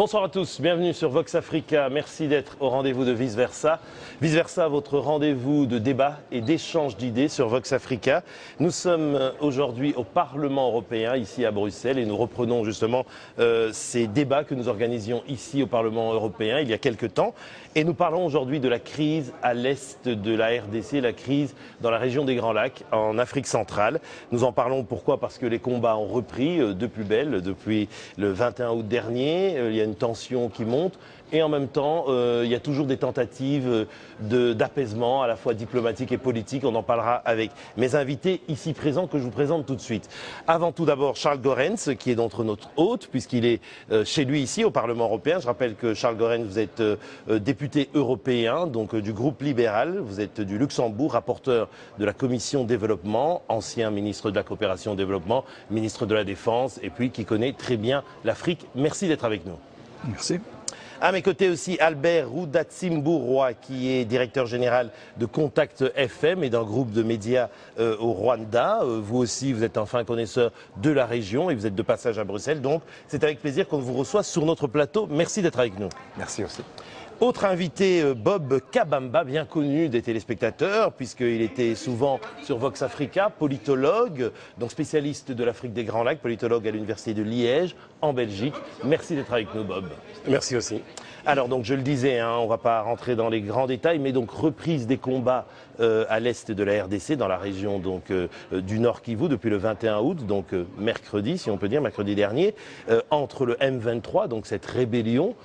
Bonsoir à tous, bienvenue sur Vox Africa. Merci d'être au rendez-vous de Vice Versa. Vice Versa, votre rendez-vous de débat et d'échange d'idées sur Vox Africa. Nous sommes aujourd'hui au Parlement européen, ici à Bruxelles, et nous reprenons justement ces débats que nous organisions ici au Parlement européen il y a quelques temps. Et nous parlons aujourd'hui de la crise à l'est de la RDC, la crise dans la région des Grands Lacs, en Afrique centrale. Nous en parlons pourquoi? Parce que les combats ont repris de plus belle depuis le 21 août dernier. Il y a une tension qui monte et en même temps, il y a toujours des tentatives d'apaisement, à la fois diplomatique et politique. On en parlera avec mes invités ici présents que je vous présente tout de suite. Avant tout d'abord, Charles Goerens, qui est notre hôte, puisqu'il est chez lui ici au Parlement européen. Je rappelle que Charles Goerens, vous êtes député européen, donc du groupe libéral. Vous êtes du Luxembourg, rapporteur de la Commission développement, ancien ministre de la coopération au développement, ministre de la Défense, et puis qui connaît très bien l'Afrique. Merci d'être avec nous. Merci. À mes côtés aussi, Albert Rudatsimburwa, qui est directeur général de Contact FM et d'un groupe de médias au Rwanda. Vous aussi, vous êtes un fin connaisseur de la région et vous êtes de passage à Bruxelles. Donc, c'est avec plaisir qu'on vous reçoit sur notre plateau. Merci d'être avec nous. Merci aussi. Autre invité, Bob Kabamba, bien connu des téléspectateurs, puisqu'il était souvent sur Vox Africa, politologue, donc spécialiste de l'Afrique des Grands Lacs, politologue à l'Université de Liège, en Belgique. Merci d'être avec nous, Bob. Merci aussi. Alors, donc, je le disais, on ne va pas rentrer dans les grands détails, mais donc reprise des combats à l'est de la RDC, dans la région donc, du Nord Kivu, depuis le 21 août, donc mercredi, si on peut dire, mercredi dernier, entre le M23, donc cette rébellion,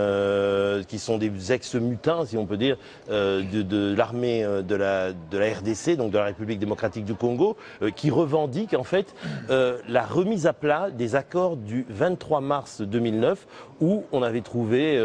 qui sont des ex-mutins, si on peut dire, de l'armée de la RDC, donc de la République démocratique du Congo, qui revendiquent en fait la remise à plat des accords du 23 mars 2009, où on avait trouvé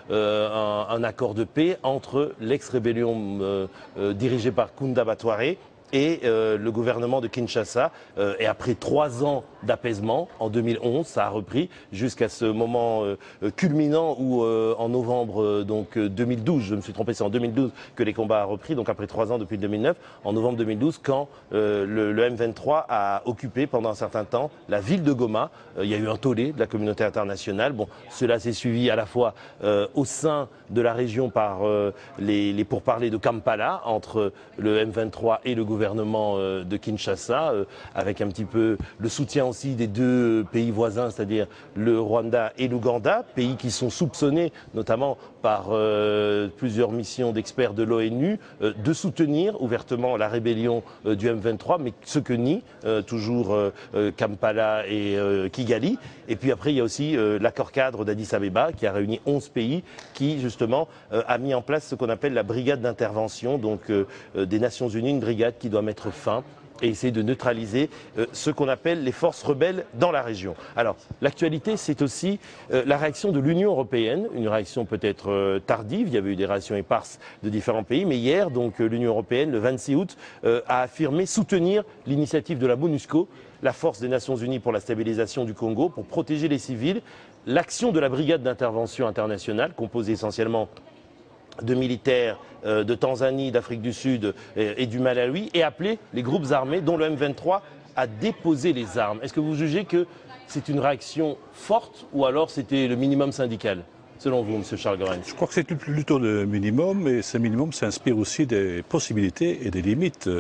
un accord de paix entre l'ex-rébellion dirigée par Kunda Batware et le gouvernement de Kinshasa. Et après 3 ans d'apaisement, en 2011, ça a repris jusqu'à ce moment culminant où en novembre 2012, je me suis trompé, c'est en 2012 que les combats ont repris, donc après 3 ans depuis 2009, en novembre 2012, quand le M23 a occupé pendant un certain temps la ville de Goma. Il y a eu un tollé de la communauté internationale. Bon, cela s'est suivi à la fois au sein de la région par les pourparlers de Kampala entre le M23 et le gouvernement de Kinshasa, avec un petit peu le soutien aussi des deux pays voisins, c'est-à-dire le Rwanda et l'Ouganda, pays qui sont soupçonnés, notamment par plusieurs missions d'experts de l'ONU, de soutenir ouvertement la rébellion du M23, mais ce que nie toujours Kampala et Kigali. Et puis après, il y a aussi l'accord cadre d'Addis Abeba, qui a réuni 11 pays, qui justement a mis en place ce qu'on appelle la brigade d'intervention, donc des Nations Unies, une brigade qui doit mettre fin et essayer de neutraliser ce qu'on appelle les forces rebelles dans la région. Alors, l'actualité, c'est aussi la réaction de l'Union européenne, une réaction peut-être tardive, il y avait eu des réactions éparses de différents pays, mais hier, donc l'Union européenne, le 26 août, a affirmé soutenir l'initiative de la MONUSCO, la force des Nations Unies pour la stabilisation du Congo, pour protéger les civils, l'action de la brigade d'intervention internationale, composée essentiellement de militaires de Tanzanie, d'Afrique du Sud et du Malawi, et appeler les groupes armés, dont le M23, à déposer les armes. Est-ce que vous jugez que c'est une réaction forte ou alors c'était le minimum syndical, selon vous, M. Charles Goerens? Je crois que c'est plutôt le minimum, et ce minimum s'inspire aussi des possibilités et des limites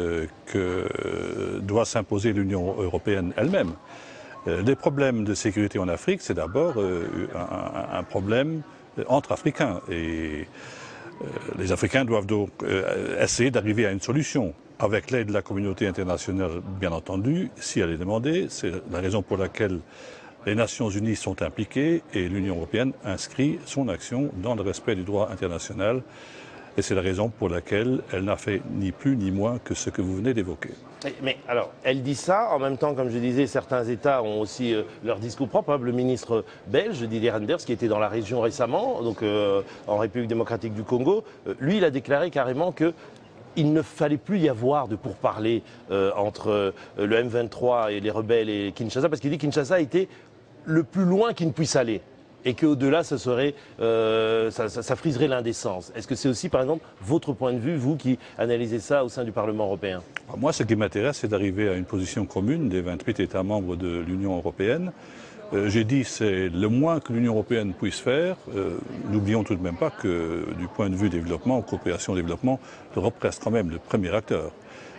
que doit s'imposer l'Union européenne elle-même. Les problèmes de sécurité en Afrique, c'est d'abord un problème entre Africains. Et les Africains doivent donc essayer d'arriver à une solution, avec l'aide de la communauté internationale, bien entendu, si elle est demandée. C'est la raison pour laquelle les Nations Unies sont impliquées et l'Union européenne inscrit son action dans le respect du droit international. Et c'est la raison pour laquelle elle n'a fait ni plus ni moins que ce que vous venez d'évoquer. Mais alors, elle dit ça, en même temps, comme je disais, certains États ont aussi leur discours propre. Par exemple, le ministre belge, Didier Reynders, qui était dans la région récemment, donc en République démocratique du Congo, lui, il a déclaré carrément que il ne fallait plus y avoir de pourparlers entre le M23 et les rebelles et Kinshasa, parce qu'il dit que Kinshasa était le plus loin qu'il ne puisse aller. Et qu'au-delà, ça friserait l'indécence. Est-ce que c'est aussi, par exemple, votre point de vue, vous qui analysez ça au sein du Parlement européen? Moi, ce qui m'intéresse, c'est d'arriver à une position commune des 28 États membres de l'Union européenne J'ai dit c'est le moins que l'Union européenne puisse faire. N'oublions tout de même pas que du point de vue développement, coopération-développement, l'Europe reste quand même le premier acteur.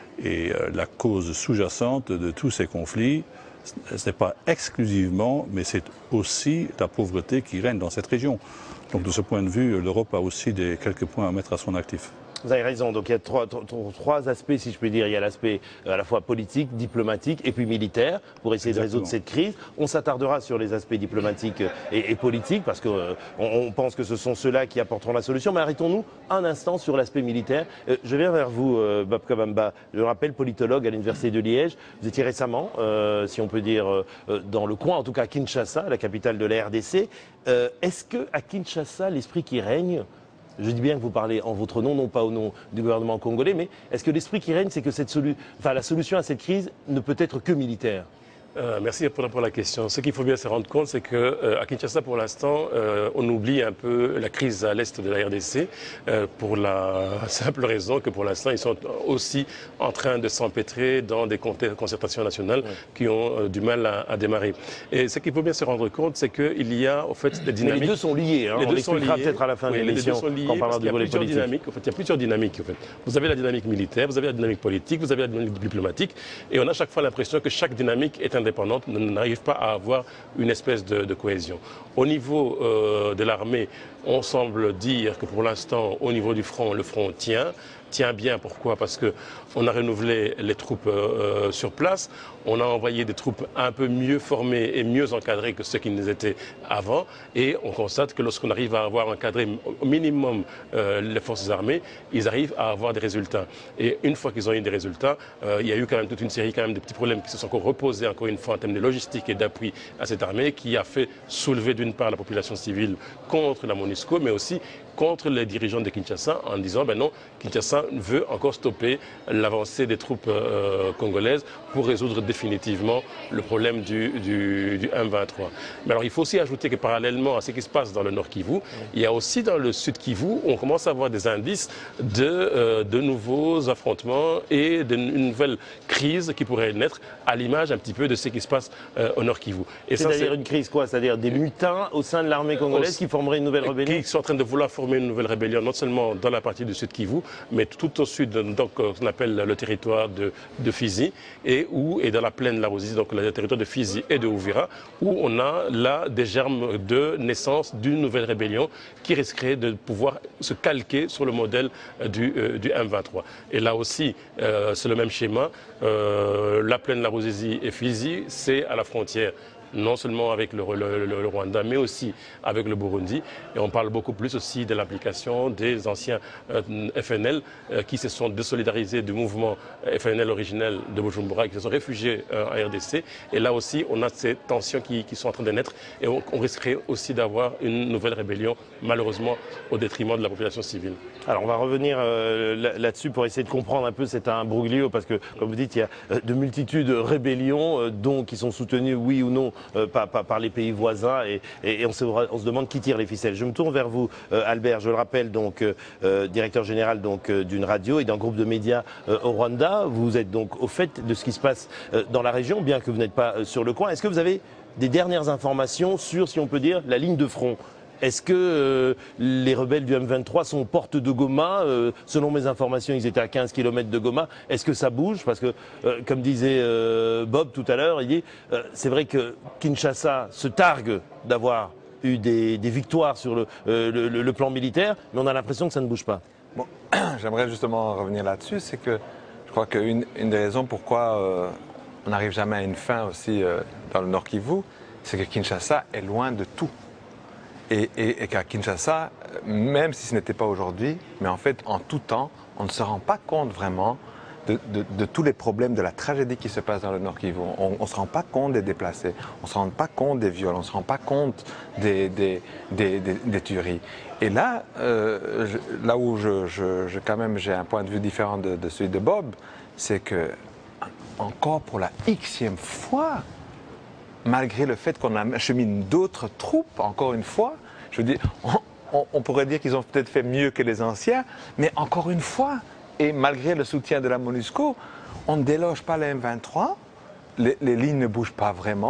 Et la cause sous-jacente de tous ces conflits, ce n'est pas exclusivement, mais c'est aussi la pauvreté qui règne dans cette région. Donc de ce point de vue, l'Europe a aussi quelques points à mettre à son actif. Vous avez raison, donc il y a trois aspects, si je puis dire. Il y a l'aspect à la fois politique, diplomatique et puis militaire, pour essayer de résoudre cette crise. On s'attardera sur les aspects diplomatiques et politiques, parce qu'on pense que ce sont ceux-là qui apporteront la solution. Mais arrêtons-nous un instant sur l'aspect militaire. Je viens vers vous, Bob Kabamba. Je le rappelle, politologue à l'Université de Liège. Vous étiez récemment, si on peut dire, dans le coin, en tout cas à Kinshasa, la capitale de la RDC. Est-ce qu'à Kinshasa, l'esprit qui règne, je dis bien que vous parlez en votre nom, non pas au nom du gouvernement congolais, mais est-ce que l'esprit qui règne, c'est que la solution à cette crise ne peut être que militaire ? Merci pour la question. Ce qu'il faut bien se rendre compte, c'est qu'à Kinshasa, pour l'instant, on oublie un peu la crise à l'est de la RDC, pour la simple raison que pour l'instant, ils sont aussi en train de s'empêtrer dans des concertations nationales qui ont du mal à démarrer. Et ce qu'il faut bien se rendre compte, c'est qu'il y a, en fait, des dynamiques. Mais les deux sont liés, hein. On l'expliquera peut-être à la fin de l'émission, quand on parlera du volet politique. Il y a plusieurs dynamiques, en fait. Vous avez la dynamique militaire, vous avez la dynamique politique, vous avez la dynamique diplomatique, et on a chaque fois l'impression que chaque dynamique est indépendante, n'arrive pas à avoir une espèce de cohésion. Au niveau de l'armée, on semble dire que pour l'instant, au niveau du front, le front tient bien. Pourquoi? Parce qu'on a renouvelé les troupes sur place, on a envoyé des troupes un peu mieux formées et mieux encadrées que ceux qui nous étaient avant, et on constate que lorsqu'on arrive à avoir encadré au minimum les forces armées, ils arrivent à avoir des résultats. Et une fois qu'ils ont eu des résultats, il y a eu quand même toute une série de petits problèmes qui se sont encore reposés, encore une fois, en termes de logistique et d'appui à cette armée, qui a fait soulever d'une part la population civile contre la MONUSCO, mais aussi contre les dirigeants de Kinshasa en disant ben non, Kinshasa veut encore stopper l'avancée des troupes congolaises pour résoudre définitivement le problème du M23. Mais alors il faut aussi ajouter que parallèlement à ce qui se passe dans le Nord Kivu, il y a aussi dans le Sud Kivu, on commence à avoir des indices de nouveaux affrontements et d'une nouvelle crise qui pourrait naître à l'image un petit peu de ce qui se passe au Nord Kivu. C'est-à-dire une crise quoi? C'est-à-dire des mutins au sein de l'armée congolaise qui formeraient une nouvelle rébellion? Qui sont en train de vouloir former une nouvelle rébellion, non seulement dans la partie du Sud Kivu, mais tout au sud, donc ce qu'on appelle le territoire de Fizi, et dans la plaine de la Ruzizi, donc le territoire de Fizi et de Uvira, où on a là des germes de naissance d'une nouvelle rébellion qui risquerait de pouvoir se calquer sur le modèle du M23. Et là aussi, c'est le même schéma. La plaine de la Ruzizi et Fizi, c'est à la frontière non seulement avec le Rwanda, mais aussi avec le Burundi. Et on parle beaucoup plus aussi de l'application des anciens FNL qui se sont désolidarisés du mouvement FNL originel de Bujumbura, qui se sont réfugiés en RDC. Et là aussi, on a ces tensions qui sont en train de naître. Et on risquerait aussi d'avoir une nouvelle rébellion, malheureusement, au détriment de la population civile. Alors on va revenir là-dessus pour essayer de comprendre un peu cet imbroglio, parce que, comme vous dites, il y a de multitudes de rébellions, dont qui sont soutenues, oui ou non, par les pays voisins, et on se demande qui tire les ficelles. Je me tourne vers vous, Albert, je le rappelle, donc directeur général d'une radio et d'un groupe de médias au Rwanda. Vous êtes donc au fait de ce qui se passe dans la région, bien que vous n'êtes pas sur le coin. Est-ce que vous avez des dernières informations sur, si on peut dire, la ligne de front? Est-ce que les rebelles du M23 sont aux portes de Goma? Selon mes informations, ils étaient à 15 km de Goma. Est-ce que ça bouge? Parce que, comme disait Bob tout à l'heure, c'est vrai que Kinshasa se targue d'avoir eu des victoires sur le plan militaire, mais on a l'impression que ça ne bouge pas. Bon, j'aimerais justement revenir là-dessus, c'est que je crois qu'une des raisons pourquoi on n'arrive jamais à une fin aussi dans le Nord Kivu, c'est que Kinshasa est loin de tout. Et qu'à Kinshasa, même si ce n'était pas aujourd'hui, mais en fait, en tout temps, on ne se rend pas compte vraiment de tous les problèmes, de la tragédie qui se passe dans le Nord Kivu. On ne se rend pas compte des déplacés, on ne se rend pas compte des viols, on ne se rend pas compte des tueries. Et là, là où quand même j'ai un point de vue différent de celui de Bob, c'est que, encore pour la Xème fois, malgré le fait qu'on achemine d'autres troupes, encore une fois, je veux dire, on pourrait dire qu'ils ont peut-être fait mieux que les anciens, mais encore une fois, et malgré le soutien de la MONUSCO, on ne déloge pas les M23, les lignes ne bougent pas vraiment,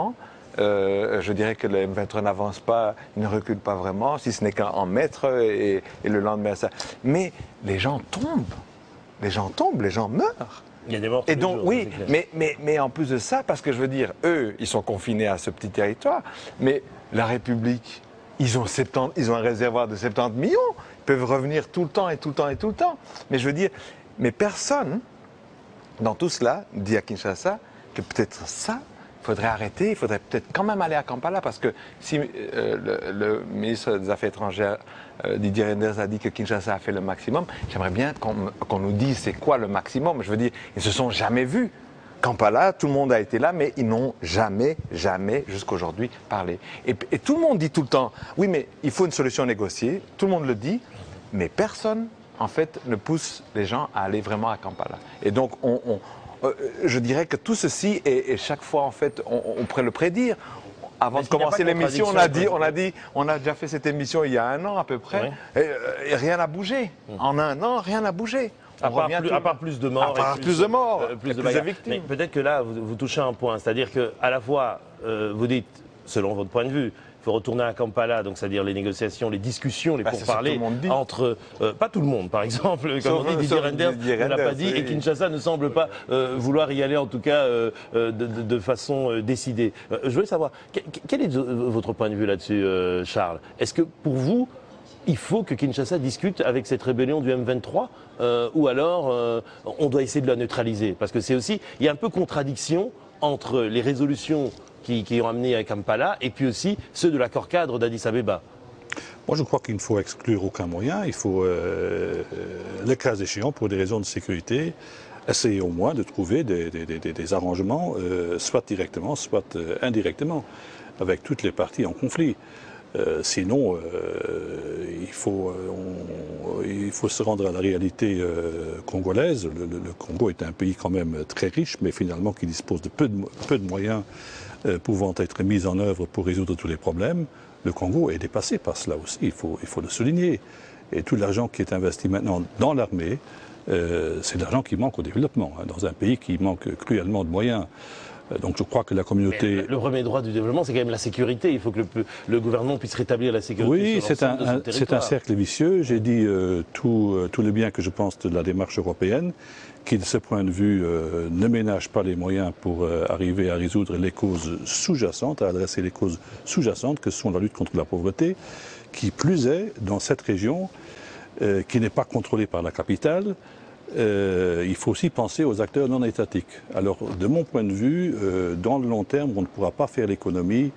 Je dirais que le M23 n'avance pas, il ne recule pas vraiment, si ce n'est qu'en mètres et le lendemain ça. Mais les gens tombent, les gens meurent. Il y a des morts tous Et les donc, jours, oui, c'est clair. mais en plus de ça, parce que je veux dire, eux, ils sont confinés à ce petit territoire, mais la République, ils ont un réservoir de 70 millions, ils peuvent revenir tout le temps et tout le temps et tout le temps. Mais je veux dire, mais personne, dans tout cela, dit à Kinshasa que peut-être ça, il faudrait arrêter, il faudrait peut-être quand même aller à Kampala, parce que si le ministre des Affaires étrangères, Didier Reynders, a dit que Kinshasa a fait le maximum, j'aimerais bien qu'on nous dise c'est quoi le maximum. Je veux dire, ils ne se sont jamais vus. Kampala, tout le monde a été là, mais ils n'ont jamais, jusqu'aujourd'hui, parlé. Et tout le monde dit tout le temps, oui, mais il faut une solution négociée, tout le monde le dit, mais personne, en fait, ne pousse les gens à aller vraiment à Kampala. Et donc, je dirais que tout ceci, et chaque fois, en fait, on pourrait le prédire. Avant de commencer l'émission, on a déjà fait cette émission il y a 1 an à peu près, et rien n'a bougé. En 1 an, rien n'a bougé. À part plus de morts. Plus de victimes. Mais peut-être que là, vous touchez un point. C'est-à-dire qu'à la fois, vous dites, selon votre point de vue, il faut retourner à Kampala, donc c'est-à-dire les négociations, les discussions, les pourparlers entre... pas tout le monde, par exemple, comme on dit, Didier Reynders ne l'a pas dit, et Kinshasa ne semble pas vouloir y aller, en tout cas, de façon décidée. Je voulais savoir, quel est votre point de vue là-dessus, Charles? Est-ce que, pour vous, il faut que Kinshasa discute avec cette rébellion du M23 ou alors on doit essayer de la neutraliser? Parce que c'est aussi, il y a un peu contradiction entre les résolutions qui ont amené à Kampala et puis aussi ceux de l'accord cadre d'Addis Abeba. Moi, je crois qu'il ne faut exclure aucun moyen. Il faut, le cas échéant, pour des raisons de sécurité, essayer au moins de trouver des arrangements, soit directement, soit indirectement, avec toutes les parties en conflit. Sinon, il faut se rendre à la réalité congolaise. Le Congo est un pays quand même très riche, mais finalement qui dispose de peu de moyens pouvant être mis en œuvre pour résoudre tous les problèmes. Le Congo est dépassé par cela aussi, il faut le souligner. Et tout l'argent qui est investi maintenant dans l'armée, c'est de l'argent qui manque au développement, dans un pays qui manque cruellement de moyens. Donc je crois que la communauté... Mais le premier droit du développement, c'est quand même la sécurité. Il faut que le gouvernement puisse rétablir la sécurité. Oui, c'est un cercle vicieux. J'ai dit tout le bien que je pense de la démarche européenne, qui de ce point de vue ne ménage pas les moyens pour arriver à résoudre les causes sous-jacentes, à adresser les causes sous-jacentes que sont la lutte contre la pauvreté, qui plus est dans cette région qui n'est pas contrôlée par la capitale. Il faut aussi penser aux acteurs non étatiques. Alors, de mon point de vue, dans le long terme, on ne pourra pas faire l'économie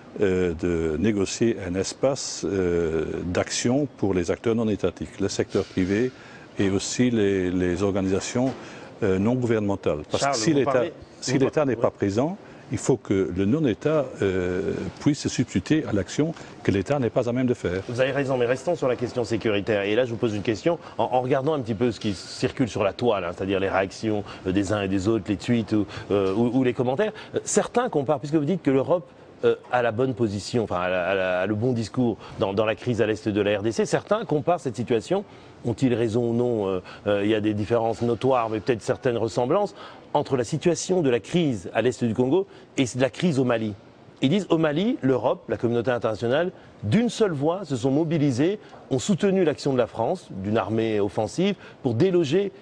de négocier un espace d'action pour les acteurs non étatiques, le secteur privé et aussi les organisations non gouvernementales. Parce que si l'État n'est pas présent, il faut que le non-État puisse se substituer à l'action que l'État n'est pas à même de faire. Vous avez raison, mais restons sur la question sécuritaire. Et là, je vous pose une question en regardant un petit peu ce qui circule sur la toile, hein, c'est-à-dire les réactions des uns et des autres, les tweets ou les commentaires. Certains comparent, puisque vous dites que l'Europe a la bonne position, enfin a le bon discours dans la crise à l'est de la RDC, certains comparent cette situation, ont-ils raison ou non, il y a des différences notoires, mais peut-être certaines ressemblances, entre la situation de la crise à l'est du Congo et de la crise au Mali. Ils disent au Mali, l'Europe, la communauté internationale, d'une seule voix se sont mobilisés, ont soutenu l'action de la France, d'une armée offensive, pour déloger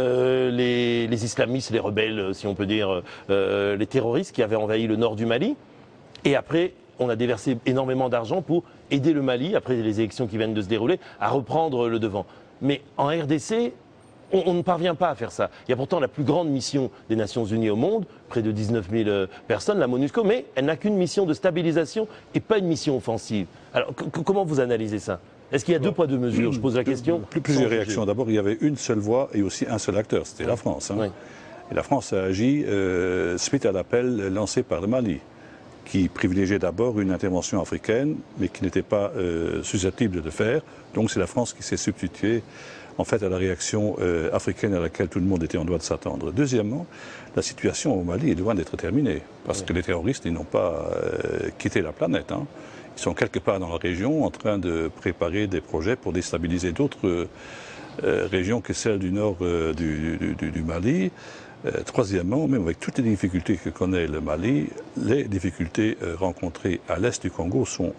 les islamistes, les rebelles, si on peut dire, les terroristes qui avaient envahi le nord du Mali. Et après, on a déversé énormément d'argent pour aider le Mali, après les élections qui viennent de se dérouler, à reprendre le devant. Mais en RDC, on ne parvient pas à faire ça. Il y a pourtant la plus grande mission des Nations Unies au monde, près de 19 000 personnes, la MONUSCO, mais elle n'a qu'une mission de stabilisation et pas une mission offensive. Alors, comment vous analysez ça? Est-ce qu'il y a deux poids, deux mesures? Je pose la question. Plusieurs réactions. D'abord, il y avait une seule voix et aussi un seul acteur, c'était la France. Hein. Oui. Et la France a agi suite à l'appel lancé par le Mali, qui privilégiait d'abord une intervention africaine, mais qui n'était pas susceptible de le faire. Donc c'est la France qui s'est substituée en fait à la réaction africaine à laquelle tout le monde était en droit de s'attendre. Deuxièmement, la situation au Mali est loin d'être terminée, parce que les terroristes, ils n'ont pas quitté la planète. Hein. Ils sont quelque part dans la région en train de préparer des projets pour déstabiliser d'autres régions que celle du nord du Mali. Troisièmement, même avec toutes les difficultés que connaît le Mali, les difficultés rencontrées à l'est du Congo sont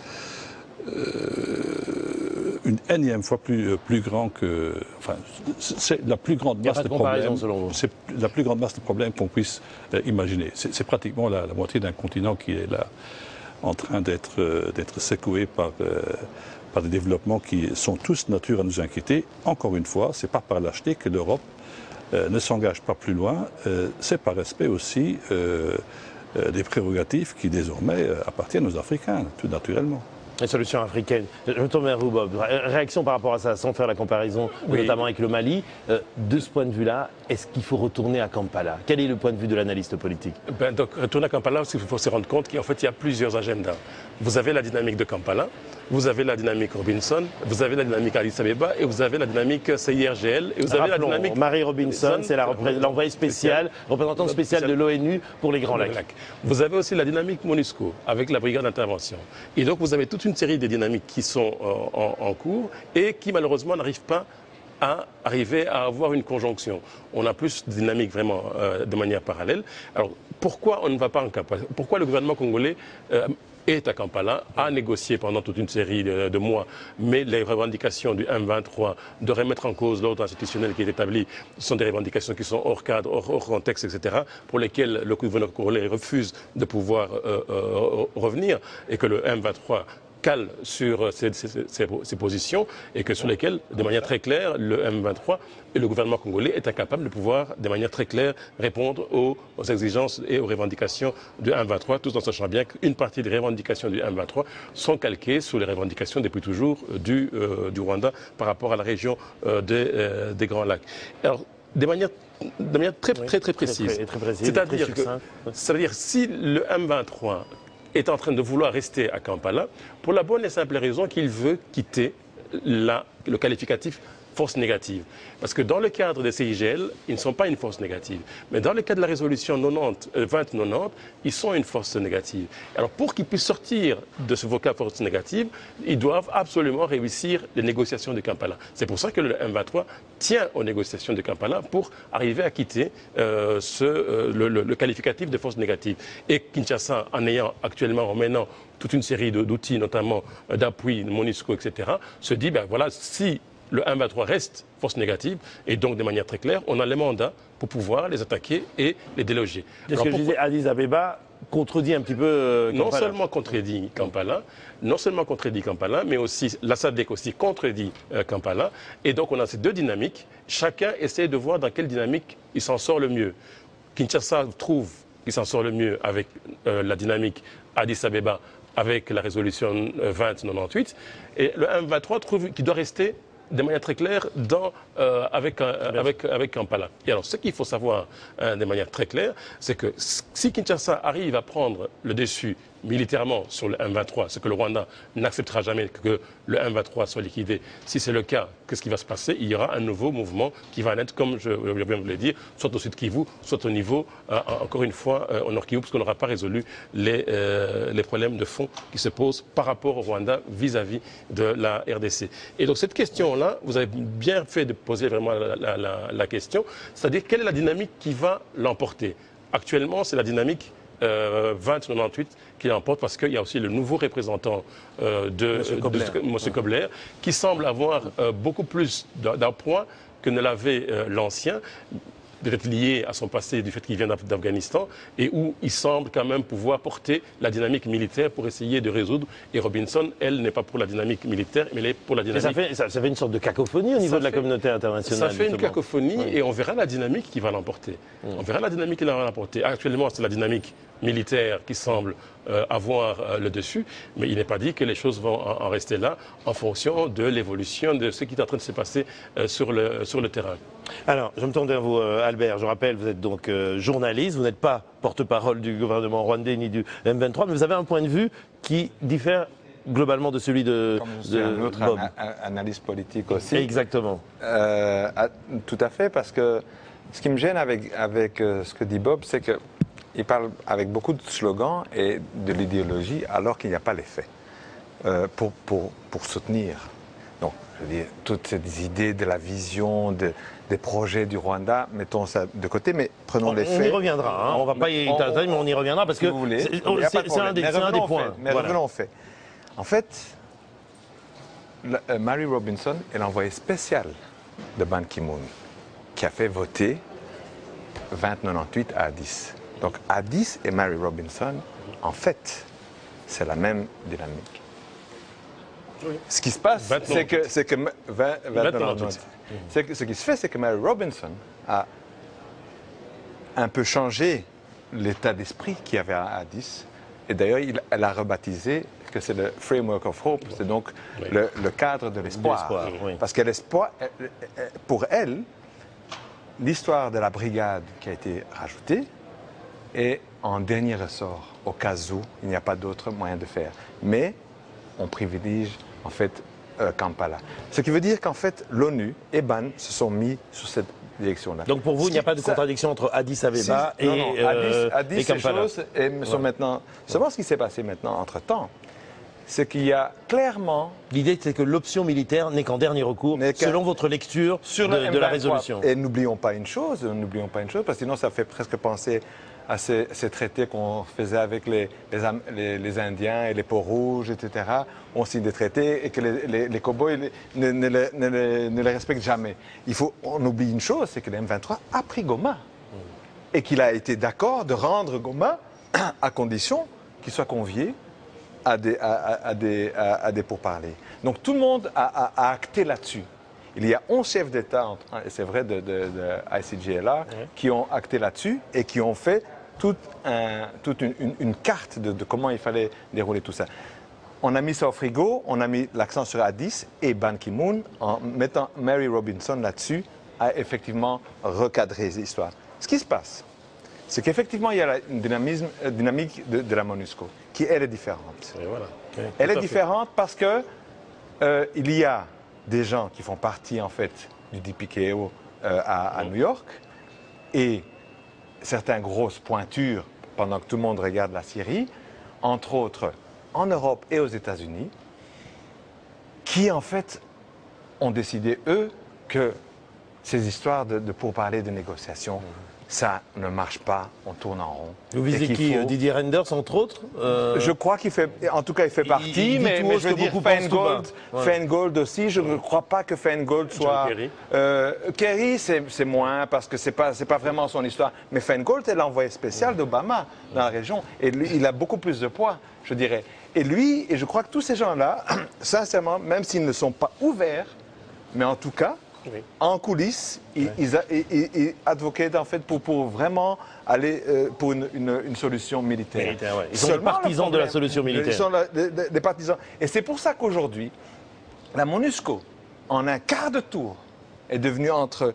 une énième fois plus grand que... Enfin, c'est la plus grande masse de problèmes. C'est la plus grande masse de problèmes qu'on puisse imaginer. C'est pratiquement la moitié d'un continent qui est là, en train d'être secoué par des développements qui sont tous de nature à nous inquiéter. Encore une fois, c'est pas par lâcheté que l'Europe ne s'engage pas plus loin. C'est par respect aussi des prérogatives qui désormais appartiennent aux Africains, tout naturellement. Les solutions africaines. Je me tourne vers vous, Bob. Réaction par rapport à ça, sans faire la comparaison, notamment avec le Mali. De ce point de vue-là, est-ce qu'il faut retourner à Kampala? Quel est le point de vue de l'analyste politique? Donc, retourner à Kampala, il faut se rendre compte qu'en fait, il y a plusieurs agendas. Vous avez la dynamique de Kampala, vous avez la dynamique Robinson, vous avez la dynamique Addis Abeba et vous avez la dynamique CIRGL. Et vous avez la dynamique Marie Robinson, c'est l'envoyée spéciale, représentante spéciale de l'ONU pour les Grands Lacs. Vous avez aussi la dynamique MONUSCO avec la brigade d'intervention. Et donc, vous avez toute une série de dynamiques qui sont en cours et qui malheureusement n'arrivent pas à arriver à avoir une conjonction. On a plus de dynamique vraiment de manière parallèle. Alors pourquoi on ne va pas en Kampala? Pourquoi le gouvernement congolais est à Kampala, a négocié pendant toute une série de mois, mais les revendications du M23 de remettre en cause l'ordre institutionnel qui est établi sont des revendications qui sont hors cadre, hors contexte, etc., pour lesquelles le gouvernement congolais refuse de pouvoir revenir et que le M23 cale sur ces positions et que sur lesquelles, de manière très claire, le M23 et le gouvernement congolais est incapable de pouvoir, de manière très claire, répondre aux exigences et aux revendications du M23, tout en sachant bien qu'une partie des revendications du M23 sont calquées sur les revendications depuis toujours du Rwanda par rapport à la région des Grands Lacs. Alors, de manière très précise. C'est-à-dire que, ça veut dire si le M23 est en train de vouloir rester à Kampala pour la bonne et simple raison qu'il veut quitter le qualificatif force négative. Parce que dans le cadre des CIGL, ils ne sont pas une force négative. Mais dans le cadre de la résolution 2090, ils sont une force négative. Alors pour qu'ils puissent sortir de ce vocable force négative, ils doivent absolument réussir les négociations de Kampala. C'est pour ça que le M23 tient aux négociations de Kampala pour arriver à quitter le qualificatif de force négative. Et Kinshasa, en menant toute une série d'outils, notamment d'appui, MONUSCO, etc., se dit, ben voilà, si le M23 reste force négative, et donc de manière très claire, on a les mandats pour pouvoir les attaquer et les déloger. Est-ce que je disais, Addis Abeba contredit un petit peu Kampala? Non seulement contredit Kampala, mais aussi la SADC aussi contredit Kampala. Et donc on a ces deux dynamiques. Chacun essaie de voir dans quelle dynamique il s'en sort le mieux. Kinshasa trouve qu'il s'en sort le mieux avec la dynamique Addis Abeba, avec la résolution 2098. Et le M23 trouve qu'il doit rester de manière très claire avec Kampala. Et alors, ce qu'il faut savoir de manière très claire, c'est que si Kinshasa arrive à prendre le dessus militairement sur le M23, ce que le Rwanda n'acceptera jamais que le M23 soit liquidé. Si c'est le cas, qu'est-ce qui va se passer? Il y aura un nouveau mouvement qui va naître, comme je viens de vous le dire, soit au sud Kivu, soit au niveau, encore une fois, au nord Kivu, parce qu'on n'aura pas résolu les problèmes de fond qui se posent par rapport au Rwanda vis-à-vis de la RDC. Et donc cette question-là, vous avez bien fait de poser vraiment la question, c'est-à-dire quelle est la dynamique qui va l'emporter? Actuellement, c'est la dynamique 2098 qui l'emporte parce qu'il y a aussi le nouveau représentant M. Kobler qui semble avoir beaucoup plus d'appoint que ne l'avait l'ancien, peut-être lié à son passé du fait qu'il vient d'Afghanistan, et où il semble quand même pouvoir porter la dynamique militaire pour essayer de résoudre. Et Robinson, elle, n'est pas pour la dynamique militaire, mais elle est pour la dynamique... Ça fait une sorte de cacophonie au niveau de la communauté internationale. Ça fait une cacophonie et on verra la dynamique qui va l'emporter. On verra la dynamique qui va l'emporter. Actuellement, c'est la dynamique militaire qui semble avoir le dessus, mais il n'est pas dit que les choses vont en rester là en fonction de l'évolution de ce qui est en train de se passer sur le terrain. Alors, je me tourne vers vous, Albert. Je rappelle, vous êtes donc journaliste, vous n'êtes pas porte-parole du gouvernement rwandais ni du M23, mais vous avez un point de vue qui diffère globalement de celui de un autre Bob. analyse politique aussi. Exactement. Tout à fait, parce que ce qui me gêne avec ce que dit Bob, c'est qu'il parle avec beaucoup de slogans et de l'idéologie alors qu'il n'y a pas les faits pour soutenir. Donc, Je veux dire, toutes ces idées de la vision, des projets du Rwanda, mettons ça de côté, mais prenons les faits. On y reviendra, hein. On va pas y étaler, mais on y reviendra parce que c'est un des points. Mais revenons aux faits. En fait, Mary Robinson est l'envoyée spéciale de Ban Ki-moon, qui a fait voter 2098 à Addis. Donc Addis et Mary Robinson, en fait, c'est la même dynamique. Oui. Ce qui se passe, c'est que ce qui se fait, c'est que Mary Robinson a un peu changé l'état d'esprit qu'il y avait à Addis. Et d'ailleurs, elle a rebaptisé que c'est le Framework of Hope, c'est donc le cadre de l'espoir. Oui. Parce que l'espoir, pour elle, l'histoire de la brigade qui a été rajoutée est en dernier ressort, au cas où il n'y a pas d'autre moyen de faire. Mais on privilégie en fait Kampala. Ce qui veut dire qu'en fait l'ONU et BAN se sont mis sur cette direction-là. Donc pour vous, il n'y a pas de contradiction entre Addis Abeba Addis, et Kampala. Ces choses sont maintenant. Seulement ce qui s'est passé maintenant entre-temps, c'est qu'il y a clairement... L'idée, c'est que l'option militaire n'est qu'en dernier recours, selon votre lecture de la résolution. Et n'oublions pas une chose, parce que sinon ça fait presque penser à ces traités qu'on faisait avec les Indiens et les peaux rouges, etc. On signe des traités et que les cow-boys ne les respectent jamais. On oublie une chose, c'est que le M23 a pris Goma et qu'il a été d'accord de rendre Goma à condition qu'il soit convié à des pourparlers. Donc tout le monde a acté là-dessus. Il y a 11 chefs d'État, et c'est vrai de ICGLR, qui ont acté là-dessus et qui ont fait toute une carte de comment il fallait dérouler tout ça. On a mis ça au frigo, on a mis l'accent sur Addis et Ban Ki-moon, en mettant Mary Robinson là-dessus, a effectivement recadré l'histoire. Ce qui se passe, c'est qu'effectivement, il y a une dynamique de la MONUSCO, qui, elle, est différente. Et voilà. Elle est différente parce que il y a des gens qui font partie, en fait, du DPKO à New York, et certaines grosses pointures, pendant que tout le monde regarde la Syrie, entre autres en Europe et aux États-Unis, qui, en fait, ont décidé, eux, que ces histoires de pourparlers, de négociations, ça ne marche pas, on tourne en rond. Vous visez qui Didier Reynders, entre autres Je crois qu'il fait, en tout cas, il fait partie, mais je veux dire, Feingold aussi, je ne crois pas que Feingold soit... Kerry, c'est moins, parce que c'est pas vraiment son histoire. Mais Feingold est l'envoyé spécial d'Obama dans la région, et lui, il a beaucoup plus de poids, je dirais. Et lui, et je crois que tous ces gens-là, sincèrement, même s'ils ne sont pas ouverts, mais en tout cas, en coulisses, ils advoquaient en fait pour vraiment aller pour une solution militaire. Ils sont les partisans de la solution militaire. Ils sont des partisans. Et c'est pour ça qu'aujourd'hui, la MONUSCO, en un quart de tour, est devenue entre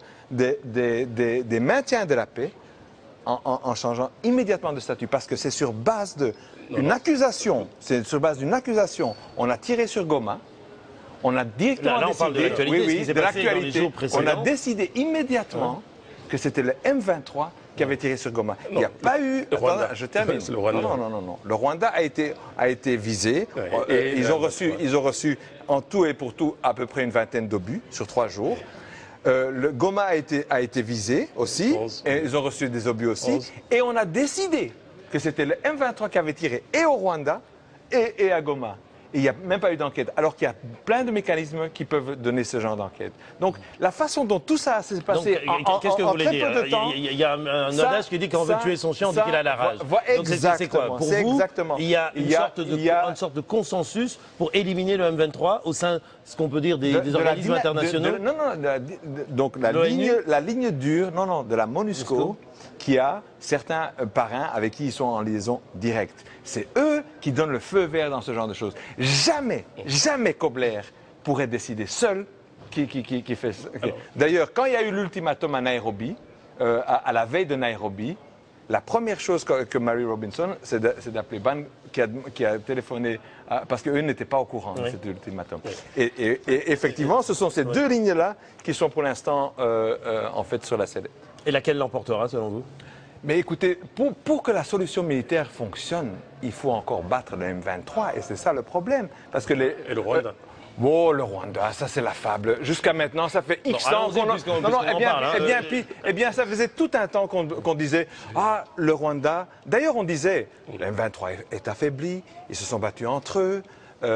des maintiens de la paix en changeant immédiatement de statut. Parce que c'est sur base d'une accusation. C'est sur base d'une accusation. On a tiré sur Goma. On a directement là, on parle de l'actualité, de l'actualité. On a décidé immédiatement que c'était le M23 qui avait tiré sur Goma. Il n'y a pas eu... Attends, je termine. Le Rwanda. Non. Le Rwanda a été visé. Et ils ont reçu en tout et pour tout à peu près une vingtaine d'obus sur 3 jours. Le Goma a été visé aussi. 11. Et ils ont reçu des obus aussi. 11. Et on a décidé que c'était le M23 qui avait tiré et au Rwanda et à Goma. Et il n'y a même pas eu d'enquête, alors qu'il y a plein de mécanismes qui peuvent donner ce genre d'enquête. Donc, la façon dont tout ça s'est passé qu'est-ce que vous voulez dire? peu de temps... Il y a un adage qui dit qu'on veut tuer son chien, on dit qu'il a la rage. Donc c'est quoi? Pour vous, il y a une sorte de consensus pour éliminer le M23 au sein, ce qu'on peut dire, des organismes internationaux? Donc la ligne dure, de la MONUSCO, qui a certains parrains avec qui ils sont en liaison directe. C'est eux qui donnent le feu vert dans ce genre de choses. Jamais Kobler pourrait décider seul qui fait ça. D'ailleurs, quand il y a eu l'ultimatum à Nairobi, à la veille de Nairobi, la première chose que Mary Robinson, c'est d'appeler Ban, qui a téléphoné, parce qu'eux n'étaient pas au courant de cet ultimatum. Et effectivement, ce sont ces deux lignes-là qui sont pour l'instant en fait sur la scène. Et laquelle l'emportera, selon vous? Mais écoutez, pour que la solution militaire fonctionne, il faut encore battre le M23, et c'est ça le problème. Parce que et le Rwanda. Bon, le Rwanda, ça c'est la fable. Jusqu'à maintenant, ça fait X ans allons-y, qu'on en... puisqu'on Non, non, en parle, hein. Eh bien, ça faisait tout un temps qu'on disait « Ah, le Rwanda... » D'ailleurs, on disait « Le M23 est affaibli, ils se sont battus entre eux. »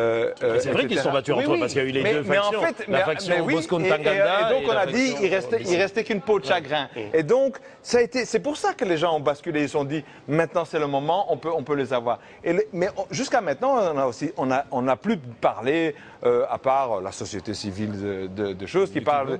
C'est vrai qu'ils se sont battus entre eux parce qu'il y a eu les deux factions. La faction Bosco Ntaganda. Et donc on a dit il restait qu'une peau de chagrin. Et donc c'est pour ça que les gens ont basculé. Ils se sont dit maintenant c'est le moment, on peut les avoir. Mais jusqu'à maintenant on n'a plus parlé à part la société civile de choses qui parle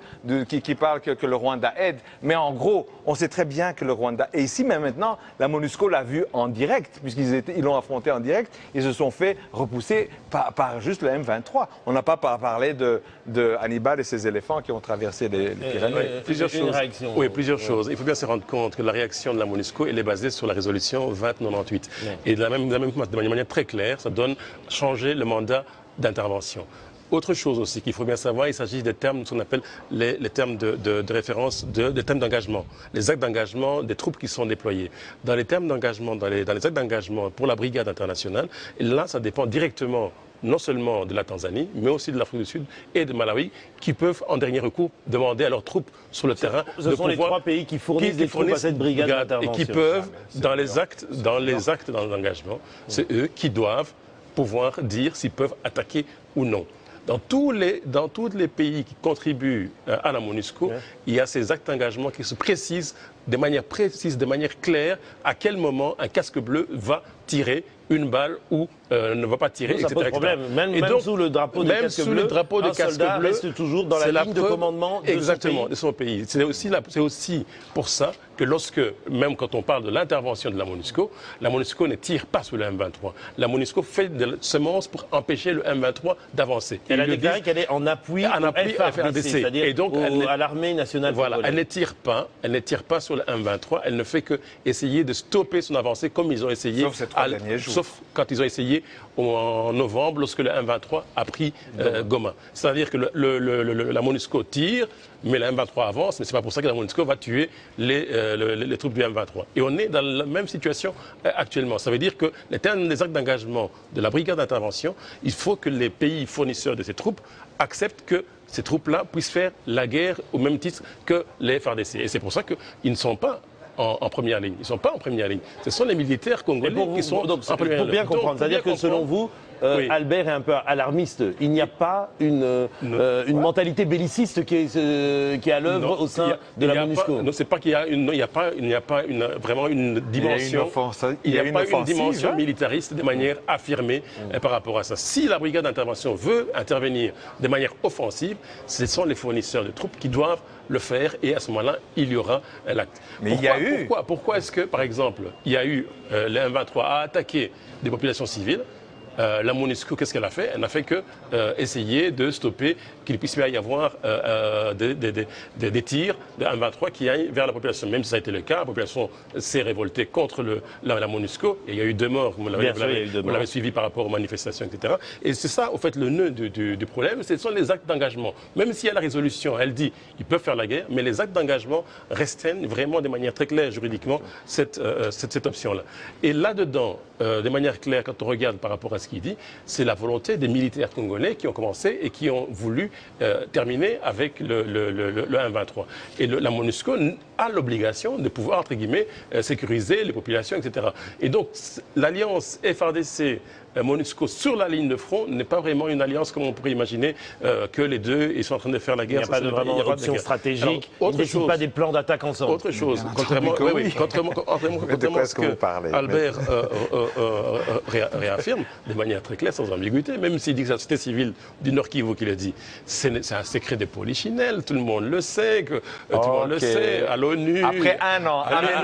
que le Rwanda aide. Mais en gros on sait très bien que le Rwanda et ici mais maintenant la MONUSCO l'a vu en direct puisqu'ils l'ont affronté en direct. Ils se sont fait repousser par juste le M23. On n'a pas parlé de Hannibal et ses éléphants qui ont traversé les Pyrénées. Plusieurs choses. Oui, plusieurs choses. Il faut bien se rendre compte que la réaction de la MONUSCO, elle est basée sur la résolution 2098. Et de manière très claire, ça donne changer le mandat d'intervention. Autre chose aussi qu'il faut bien savoir, il s'agit des termes, ce qu'on appelle les termes de référence, des termes d'engagement, les actes d'engagement des troupes qui sont déployées. Dans les termes d'engagement, dans les actes d'engagement pour la brigade internationale, et là, ça dépend directement non seulement de la Tanzanie, mais aussi de l'Afrique du Sud et de Malawi, qui peuvent, en dernier recours, demander à leurs troupes sur le terrain de pouvoir... les trois pays qui fournissent des troupes à cette brigade d'intervention. Et qui peuvent, dans les actes d'engagement, c'est eux qui doivent pouvoir dire s'ils peuvent attaquer ou non. Dans tous les pays qui contribuent à la MONUSCO, il y a ces actes d'engagement qui se précisent de manière claire, à quel moment un casque bleu va tirer une balle ou ne va pas tirer, etc. Ça pose problème. Même sous le drapeau de casque bleu, un soldat reste toujours dans la ligne de commandement de exactement, de son pays. C'est aussi pour ça que même quand on parle de l'intervention de la MONUSCO ne tire pas sur le M23. La MONUSCO fait de semences pour empêcher le M23 d'avancer. Elle a déclaré qu'elle est en appui au FARDC, c'est-à-dire à l'armée nationale. Voilà, elle ne tire pas sur le M23, elle ne fait que essayer de stopper son avancée comme ils ont essayé. Sauf ces 3 derniers jours. Sauf quand ils ont essayé en novembre, lorsque le M23 a pris Goma. C'est-à-dire que la MONUSCO tire, mais le M23 avance, mais ce n'est pas pour ça que la MONUSCO va tuer les troupes du M23. Et on est dans la même situation actuellement. Ça veut dire que les termes des actes d'engagement de la brigade d'intervention, il faut que les pays fournisseurs de ces troupes acceptent que ces troupes-là puissent faire la guerre au même titre que les FARDC. Et c'est pour ça qu'ils ne sont pas en première ligne. Ils ne sont pas en première ligne. Ce sont les militaires congolais qui sont en première ligne. Pour bien comprendre, c'est-à-dire que selon vous, Albert est un peu alarmiste. Il n'y a pas une mentalité belliciste qui est à l'œuvre au sein de la MONUSCO. Non, c'est pas qu'il n'y a pas vraiment une dimension. Il n'y a pas une dimension militariste de manière affirmée par rapport à ça. Si la brigade d'intervention veut intervenir de manière offensive, ce sont les fournisseurs de troupes qui doivent le faire et à ce moment-là, il y aura l'acte. Mais pourquoi est-ce que, par exemple, il y a eu le M23 à attaquer des populations civiles? La MONUSCO, qu'est-ce qu'elle a fait? Elle n'a fait que essayer de stopper qu'il puisse y avoir des tirs de M23 qui aillent vers la population. Même si ça a été le cas, la population s'est révoltée contre la MONUSCO. Et il y a eu 2 morts, vous l'avez suivi par rapport aux manifestations, etc. Et c'est ça, au fait, le nœud du problème, ce sont les actes d'engagement. Même si la résolution, elle dit ils peuvent faire la guerre, mais les actes d'engagement restreignent vraiment de manière très claire juridiquement cette option-là. Et là-dedans, de manière claire, quand on regarde par rapport à ce qu'il dit, c'est la volonté des militaires congolais qui ont commencé et qui ont voulu terminer avec le M23. Et la MONUSCO a l'obligation de pouvoir, entre guillemets, sécuriser les populations, etc. Et donc, l'alliance FARDC MONUSCO sur la ligne de front n'est pas vraiment une alliance comme on pourrait imaginer que les deux ils sont en train de faire la guerre. Il n'y a pas vraiment d'option stratégique. Ils ne décident pas des plans d'attaque ensemble. Autre chose, contrairement à ce que Albert réaffirme de manière très claire, sans ambiguïté, même s'il dit que c'est la société civile du Nord Kivu qui le dit, c'est un secret de polichinelle, tout le monde le sait, tout le monde le sait, à l'ONU. Après 1 an,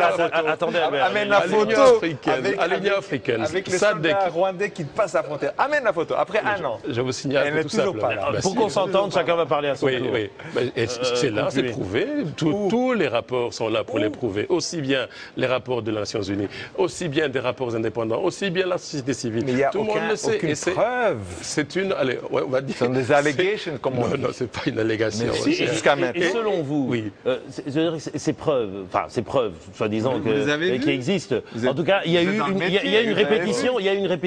amène la photo à l'Union africaine, avec les soldats rwandais qui passe la frontière. Amène la photo, après 1 an. Je vous signale elle n'est toujours pas là. Pour qu'on s'entende, chacun va parler à son tour. Oui. C'est là, c'est prouvé. Tous les rapports sont là pour les prouver. Aussi bien les rapports de les Nations Unies, aussi bien des rapports indépendants, aussi bien la société civile. Mais il n'y a tout le monde le sait. aucune preuve. C'est une... Allez, on va dire... Ce sont des allégations, comme on dit. Non, c'est pas une allégation. Jusqu'à maintenant. Et selon vous, ces preuves, soi-disant, qui existent, en tout cas, il y a eu une répétition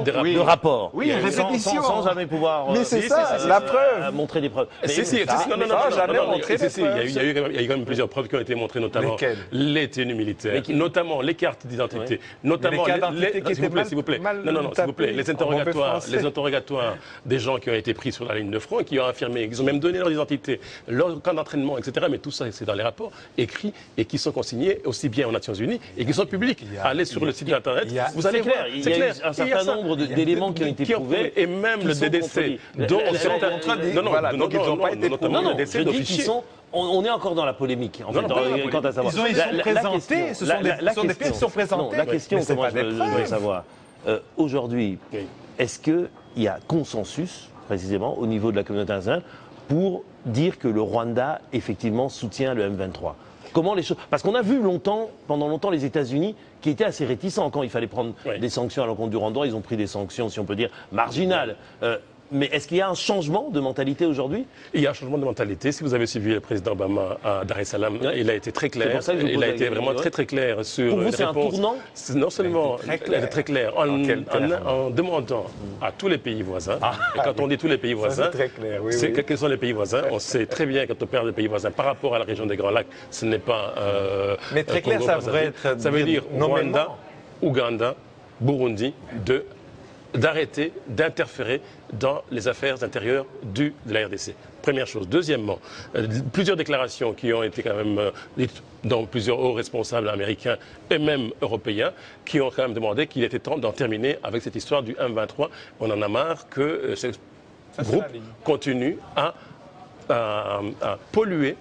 de rapport. Oui, une répétition. Sans jamais pouvoir Mais c'est ça, la preuve. montrer des preuves. Mais- Il y a eu quand même plusieurs preuves qui ont été montrées, notamment Lesquelles? les tenues militaires, Mais qui- notamment les cartes d'identité, notamment Mais les cartes d'identité qui étaient s'il vous plaît, mal s'il vous plaît, tapées les en mauvais français. interrogatoires des gens qui ont été pris sur la ligne de front, qui ont affirmé, ils ont même donné leur identité, leur camp d'entraînement, etc. Mais tout ça, c'est dans les rapports écrits et qui sont consignés aussi bien aux Nations Unies et qui sont publics. Allez sur le site internet, vous allez voir. Il y a un certain nombre d'éléments qui ont été prouvés. Et même le DDC, dont certains... donc ils n'ont pas été notamment Non, non, le décès je dis qu'ils d'officiers. sont... On est encore dans la polémique, en fait, quant à savoir. Ils sont présentés, ce sont des faits qui sont présentés. Non, la question, Mais c'est comment pas des je veux preuves. savoir. Aujourd'hui, est-ce qu'il y a consensus, précisément, au niveau de la communauté internationale, pour dire que le Rwanda, effectivement, soutient le M23 ? Comment les choses... Parce qu'on a vu pendant longtemps, les États-Unis qui étaient assez réticents quand il fallait prendre des sanctions à l'encontre du Rwanda. Ils ont pris des sanctions, si on peut dire, marginales. Mais est-ce qu'il y a un changement de mentalité aujourd'hui ? Il y a un changement de mentalité. Si vous avez suivi le président Obama à Dar es Salaam, il a été très clair. pour ça que je vous Il pose a la été question. vraiment très clair sur Pour vous, les c'est un réponses. tournant ? Non seulement Il a été très il a été très clair, en demandant à tous les pays voisins, et quand on dit tous les pays voisins, c'est très clair, oui, c'est oui. quels sont les pays voisins. On sait très bien quand on parle des pays voisins par rapport à la région des Grands Lacs, ce n'est pas Mais très clair, Congo, ça devrait être ça veut dire nommément. Rwanda, Ouganda, Burundi, d'arrêter d'interférer dans les affaires intérieures de la RDC. Première chose. Deuxièmement, plusieurs déclarations qui ont été quand même dites dans plusieurs hauts responsables américains et même européens qui ont quand même demandé qu'il était temps d'en terminer avec cette histoire du M23. On en a marre que ce groupe continue à polluer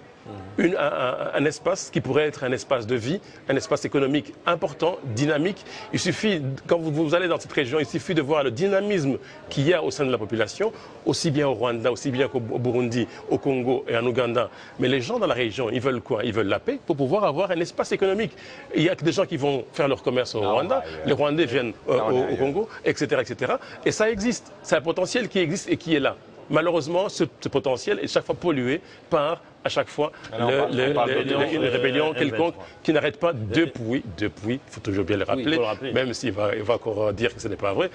un espace qui pourrait être un espace de vie, un espace économique important, dynamique. Il suffit, quand vous allez dans cette région, il suffit de voir le dynamisme qu'il y a au sein de la population, aussi bien au Rwanda, aussi bien qu'au Burundi, au Congo et en Ouganda. Mais les gens dans la région, ils veulent quoi? Ils veulent la paix pour pouvoir avoir un espace économique. Il y a des gens qui vont faire leur commerce au Rwanda, les Rwandais viennent au Congo, etc., etc. Et ça existe. C'est un potentiel qui existe et qui est là. Malheureusement, ce potentiel est chaque fois pollué par, à chaque fois, une rébellion quelconque qui n'arrête pas depuis, il faut toujours bien le rappeler, même s'il va encore dire que ce n'est pas vrai,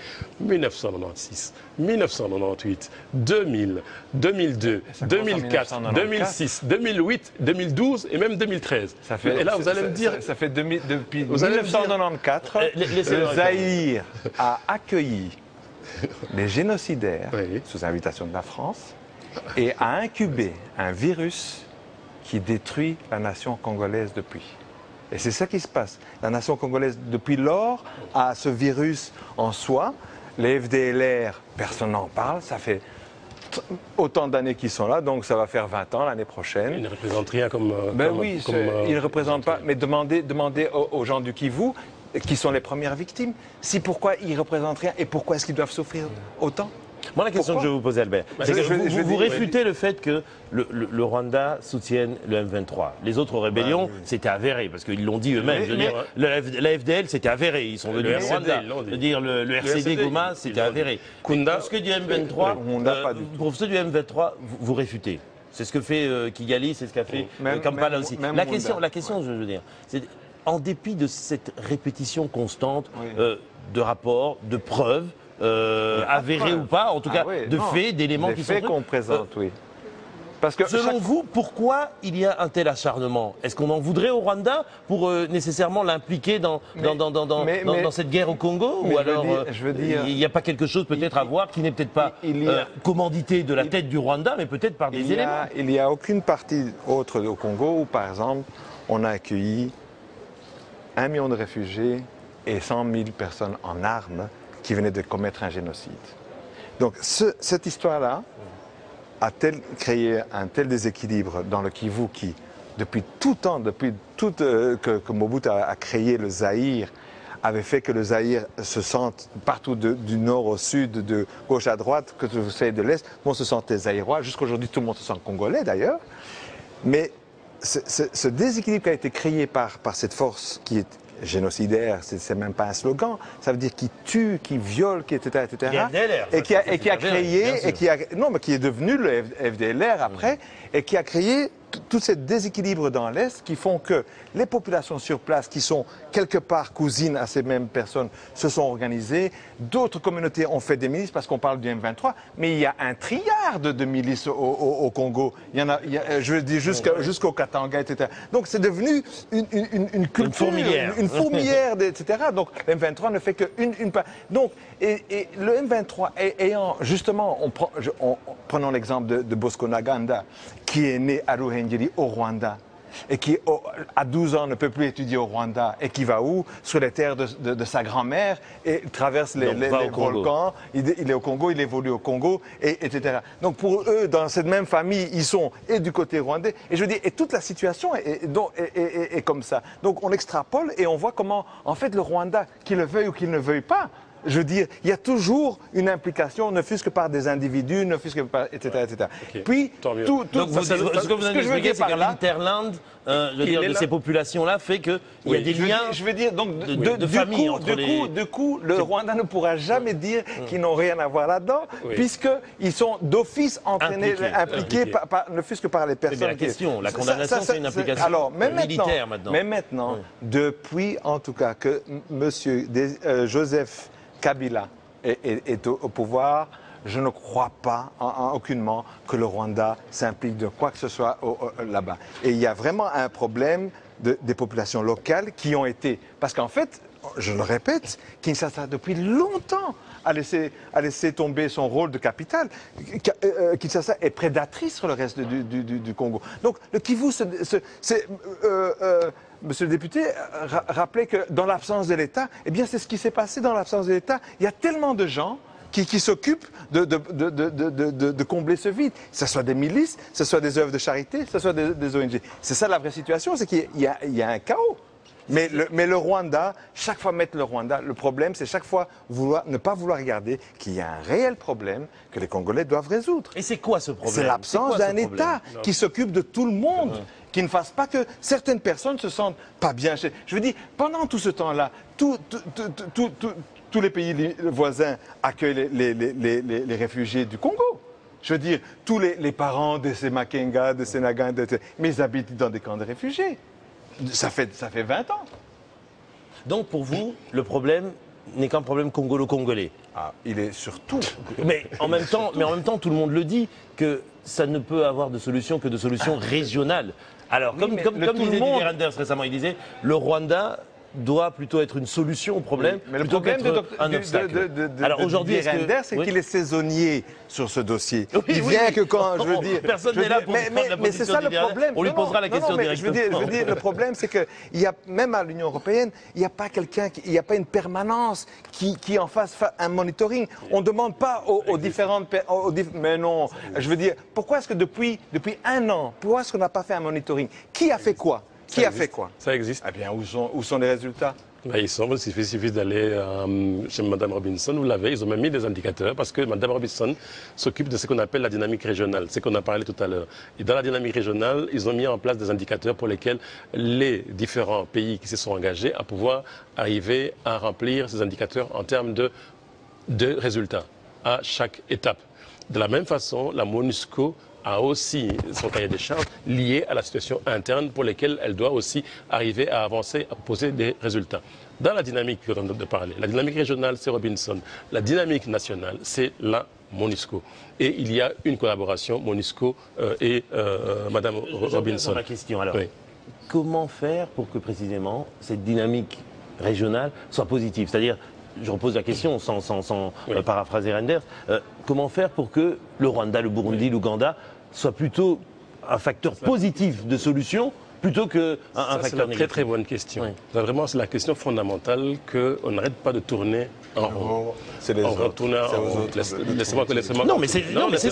1996, 1998, 2000, 2002, 2004, 2006, 2008, 2012 et même 2013. Et là, vous allez me dire... Ça fait depuis Vous allez me dire- 1994, le Zaïre a accueilli les génocidaires Oui. sous invitation de la France et a incubé un virus qui détruit la nation congolaise depuis. Et c'est ça qui se passe. La nation congolaise, depuis lors, a ce virus en soi. Les FDLR, personne n'en parle. Ça fait autant d'années qu'ils sont là, donc ça va faire 20 ans l'année prochaine. Il ne représente rien comme... Ils ne représentent pas. Mais demandez aux gens du Kivu, qui sont les premières victimes, pourquoi ils ne représentent rien et pourquoi est-ce qu'ils doivent souffrir autant. Moi, la question que je vais vous poser, Albert, c'est que vous réfutez le fait que le Rwanda soutienne le M23. Les autres rébellions, c'était avéré, parce qu'ils l'ont dit eux-mêmes. Je veux dire, la FDL, c'était avéré. Ils sont venus au Rwanda. Je veux dire, le RCD Goma, c'était avéré. Kunda, Pour ce qui est du M23, pour ce du M23, vous réfutez. C'est ce que fait Kigali, c'est ce qu'a fait Kampala aussi. La question, je veux dire, c'est en dépit de cette répétition constante de rapports, de preuves, avérés ou pas, en tout cas de faits, d'éléments qui sont... Les faits qu'on présente, oui. Parce que selon vous, pourquoi il y a un tel acharnement? Est-ce qu'on en voudrait au Rwanda pour nécessairement l'impliquer dans cette guerre au Congo? Ou alors il n'y a pas quelque chose peut-être à voir qui n'est peut-être pas commandité de la tête du Rwanda, mais peut-être par des éléments? Il n'y a aucune partie autre au Congo où, par exemple, on a accueilli 1 million de réfugiés et 100 000 personnes en armes qui venaient de commettre un génocide. Donc cette histoire-là a-t-elle créé un tel déséquilibre dans le Kivu qui, depuis tout temps, que Mobutu a créé le Zaïre, avait fait que le Zaïre se sente partout du nord au sud, de gauche à droite, que vous savez de l'est, on se sentait zaïrois. Jusqu'à aujourd'hui, tout le monde se sent congolais d'ailleurs. Mais ce déséquilibre qui a été créé par cette force qui est génocidaire, c'est même pas un slogan, ça veut dire qui tue, qui viole, qui etc. Et qui a créé, mais qui est devenu le FDLR après, et qui a créé tous ces déséquilibres dans l'Est qui font que les populations sur place, qui sont quelque part cousines à ces mêmes personnes, se sont organisées. D'autres communautés ont fait des milices, parce qu'on parle du M23, mais il y a un triard de milices au Congo. Il y en a, je veux dire, jusqu'au Katanga, etc. Donc c'est devenu une culture, une fourmilière, etc. Donc le M23 ne fait qu'une... Donc, et le M23 ayant, justement, prenons l'exemple de Bosco Ntaganda, qui est né à Ruhengeri, au Rwanda, et qui, à 12 ans, ne peut plus étudier au Rwanda, et qui va où? Sur les terres de sa grand-mère, et traverse les volcans, il est au Congo, il évolue au Congo, etc. Donc pour eux, dans cette même famille, ils sont et du côté rwandais, et je veux dire, et toute la situation est comme ça. Donc on extrapole, et on voit comment, en fait, le Rwanda, qu'il le veuille ou qu'il ne veuille pas, je veux dire, il y a toujours une implication, ne fût-ce que par des individus, ne fût-ce que par, etc., etc. Okay. Puis, donc ce que vous avez expliqué, c'est que l'interland de ces populations-là fait qu'il y a des liens je veux dire, donc, de famille entre les... Du coup, le Rwanda ne pourra jamais dire qu'ils n'ont rien à voir là-dedans, puisqu'ils sont d'office entraînés, impliqués, ne fût-ce que par les personnes. Mais la question, la condamnation, c'est une implication militaire maintenant. Mais maintenant, depuis, en tout cas, que M. Joseph Kabila est au pouvoir, je ne crois pas aucunement que le Rwanda s'implique de quoi que ce soit là-bas. Et il y a vraiment un problème des populations locales qui ont été... Parce qu'en fait, je le répète, Kinshasa, depuis longtemps, a laissé tomber son rôle de capitale. Kinshasa est prédatrice sur le reste du Congo. Donc le Kivu, Monsieur le député rappelait que dans l'absence de l'État, eh bien c'est ce qui s'est passé dans l'absence de l'État. Il y a tellement de gens qui s'occupent de combler ce vide. Que ce soit des milices, que ce soit des œuvres de charité, que ce soit des ONG. C'est ça la vraie situation, c'est qu'il y a un chaos. Mais le Rwanda, chaque fois mettre le Rwanda, le problème c'est chaque fois ne pas vouloir regarder qu'il y a un réel problème que les Congolais doivent résoudre. Et c'est quoi ce problème? C'est l'absence d'un État qui s'occupe de tout le monde. Qui ne fasse pas que certaines personnes se sentent pas bien. Je veux dire, pendant tout ce temps-là, tous les pays voisins accueillent les réfugiés du Congo. Je veux dire, tous les parents de ces Makenga, de ces Nagan, mais ils habitent dans des camps de réfugiés. Ça fait 20 ans. Donc pour vous, le problème n'est qu'un problème congolo-congolais. Ah, il est surtout... Mais en même temps, tout le monde le dit, que ça ne peut avoir de solution que de solutions régionales. Alors, comme disait Didier Reynders récemment, il disait, le Rwanda doit plutôt être une solution au problème, mais le problème un obstacle. Alors aujourd'hui, c'est qu'il est saisonnier sur ce dossier. Il vient que quand, je veux dire... Personne n'est là pour prendre la position. Mais c'est ça le problème. On lui posera la question directement. Je veux dire, le problème, c'est que même à l'Union européenne, il n'y a pas quelqu'un, il n'y a pas une permanence qui en fasse un monitoring. On ne demande pas aux différentes... Mais non, je veux dire, pourquoi est-ce que depuis 1 an, pourquoi est-ce qu'on n'a pas fait un monitoring? Qui a fait quoi? Qui a fait quoi? Ça existe. Eh bien, où sont les résultats? Ils sont, il suffit d'aller chez Mme Robinson, vous l'avez, ils ont même mis des indicateurs parce que Mme Robinson s'occupe de ce qu'on appelle la dynamique régionale, c'est qu'on a parlé tout à l'heure. Et dans la dynamique régionale, ils ont mis en place des indicateurs pour lesquels les différents pays qui se sont engagés à pouvoir arriver à remplir ces indicateurs en termes de résultats à chaque étape. De la même façon, la MONUSCO a aussi son cahier des charges lié à la situation interne pour lesquelles elle doit aussi arriver à avancer, à proposer des résultats. Dans la dynamique que l'on vient de parler, la dynamique régionale, c'est Robinson. La dynamique nationale, c'est la MONUSCO. Et il y a une collaboration MONUSCO et Mme Robinson. Ma question alors. Oui. Comment faire pour que précisément cette dynamique régionale soit positive? C'est-à-dire, je repose la question sans paraphraser Reynders, comment faire pour que le Rwanda, le Burundi, l'Ouganda soient plutôt un facteur positif de solution plutôt qu'un facteur négatif? C'est une très très bonne question. Oui. Vraiment, c'est la question fondamentale qu'on n'arrête pas de tourner en rond. C'est les autres. Laissez-moi. Non, mais c'est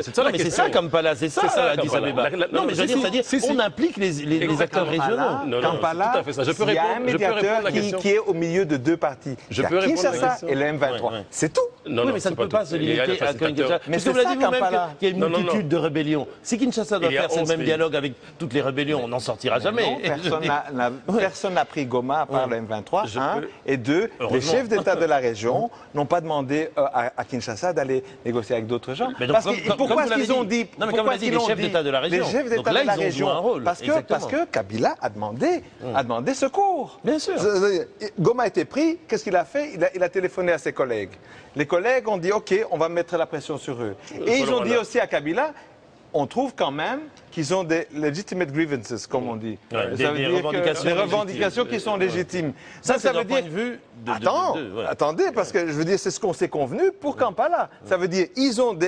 ça Kampala, c'est ça Addis Abeba. Non, mais je veux dire, c'est-à-dire, on implique les acteurs régionaux. Kampala, il y a un médiateur qui est au milieu de 2 parties. Kinshasa et le M23. C'est tout. Non, oui, non, mais ça ne c'est peut pas pas tout. se Il y a limiter un à facilitateur. Kinshasa. Parce que vous l'avez dit vous-même qu'il y a une Non, non, multitude de rébellions. Si Kinshasa doit Il y a faire ce 11 même pays. dialogue avec toutes les rébellions, on n'en sortira jamais. Non, personne n'a pris Goma à part le M23, Je un. peux- Et deux, les Heureusement. chefs d'État de la région n'ont pas demandé à Kinshasa d'aller négocier avec d'autres gens. Mais donc, Parce comme- que- comme pourquoi vous est-ce qu'ils l'avez ont dit. dit Non, mais comme pourquoi vous l'avez est-ce dit, qu'ils les ont chefs d'État de la région. Les chefs Donc d'État là, de la ils ont joué région. un rôle. Parce Exactement. que Kabila a demandé secours. Bien sûr. Goma a été pris, qu'est-ce qu'il a fait? Il a téléphoné à ses collègues. Les collègues ont dit OK, on va mettre la pression sur eux. Et ils ont dit aussi à Kabila, on trouve quand même qu'ils ont des legitimate grievances, comme on dit. Ouais, Ça des veut dire que revendications des revendications légitimes. qui sont légitimes. Ça, Donc, c'est d'un veut point dire... de vue de... ouais. Attendez, parce que je veux dire, c'est ce qu'on s'est convenu pour Kampala. Ça veut dire ils ont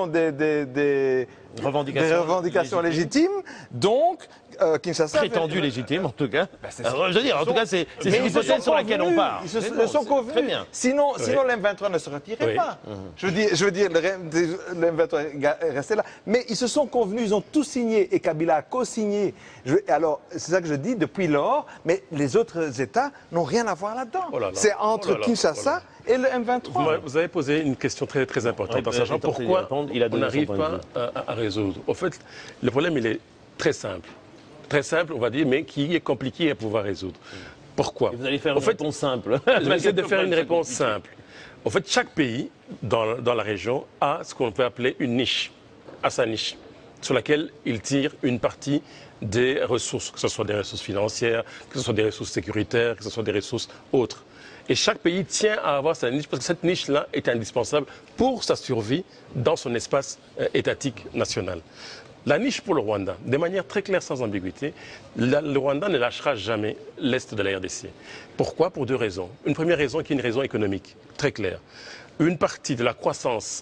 des revendications légitimes, donc Kinshasa... Prétendu légitime, en tout cas. c'est Alors, je veux dire, en tout cas, c'est Mais ils se l'hypothèse sont sur laquelle on convenus. part. Ils se Mais non, sont c'est convenus. Très bien. Sinon l'M23 ne se retirait Oui. pas. Je veux dire, le M23 est resté là. Mais ils se sont convenus, ils ont tout signé et Kabila a co-signé. Alors, c'est ça que je dis depuis lors, mais les autres États n'ont rien à voir là-dedans. Oh là là. C'est entre Oh là là. Kinshasa et le M23. Vous avez posé une question très, très importante Oui, en sachant tentez d'y pourquoi répondre. Il a on donné son n'arrive point de pas à résoudre. Au fait, le problème, il est très simple. Très simple, on va dire, mais qui est compliqué à pouvoir résoudre. Pourquoi? Vous allez faire Au une fait, réponse simple. je vais essayer de faire une réponse simple. En fait, chaque pays dans la région a ce qu'on peut appeler une niche, à sa niche, sur laquelle il tire une partie des ressources, que ce soit des ressources financières, que ce soit des ressources sécuritaires, que ce soit des ressources autres. Et chaque pays tient à avoir sa niche parce que cette niche-là est indispensable pour sa survie dans son espace étatique national. La niche pour le Rwanda, de manière très claire, sans ambiguïté, le Rwanda ne lâchera jamais l'Est de la RDC. Pourquoi? Pour deux raisons. Une première raison qui est une raison économique, très claire. Une partie de la croissance,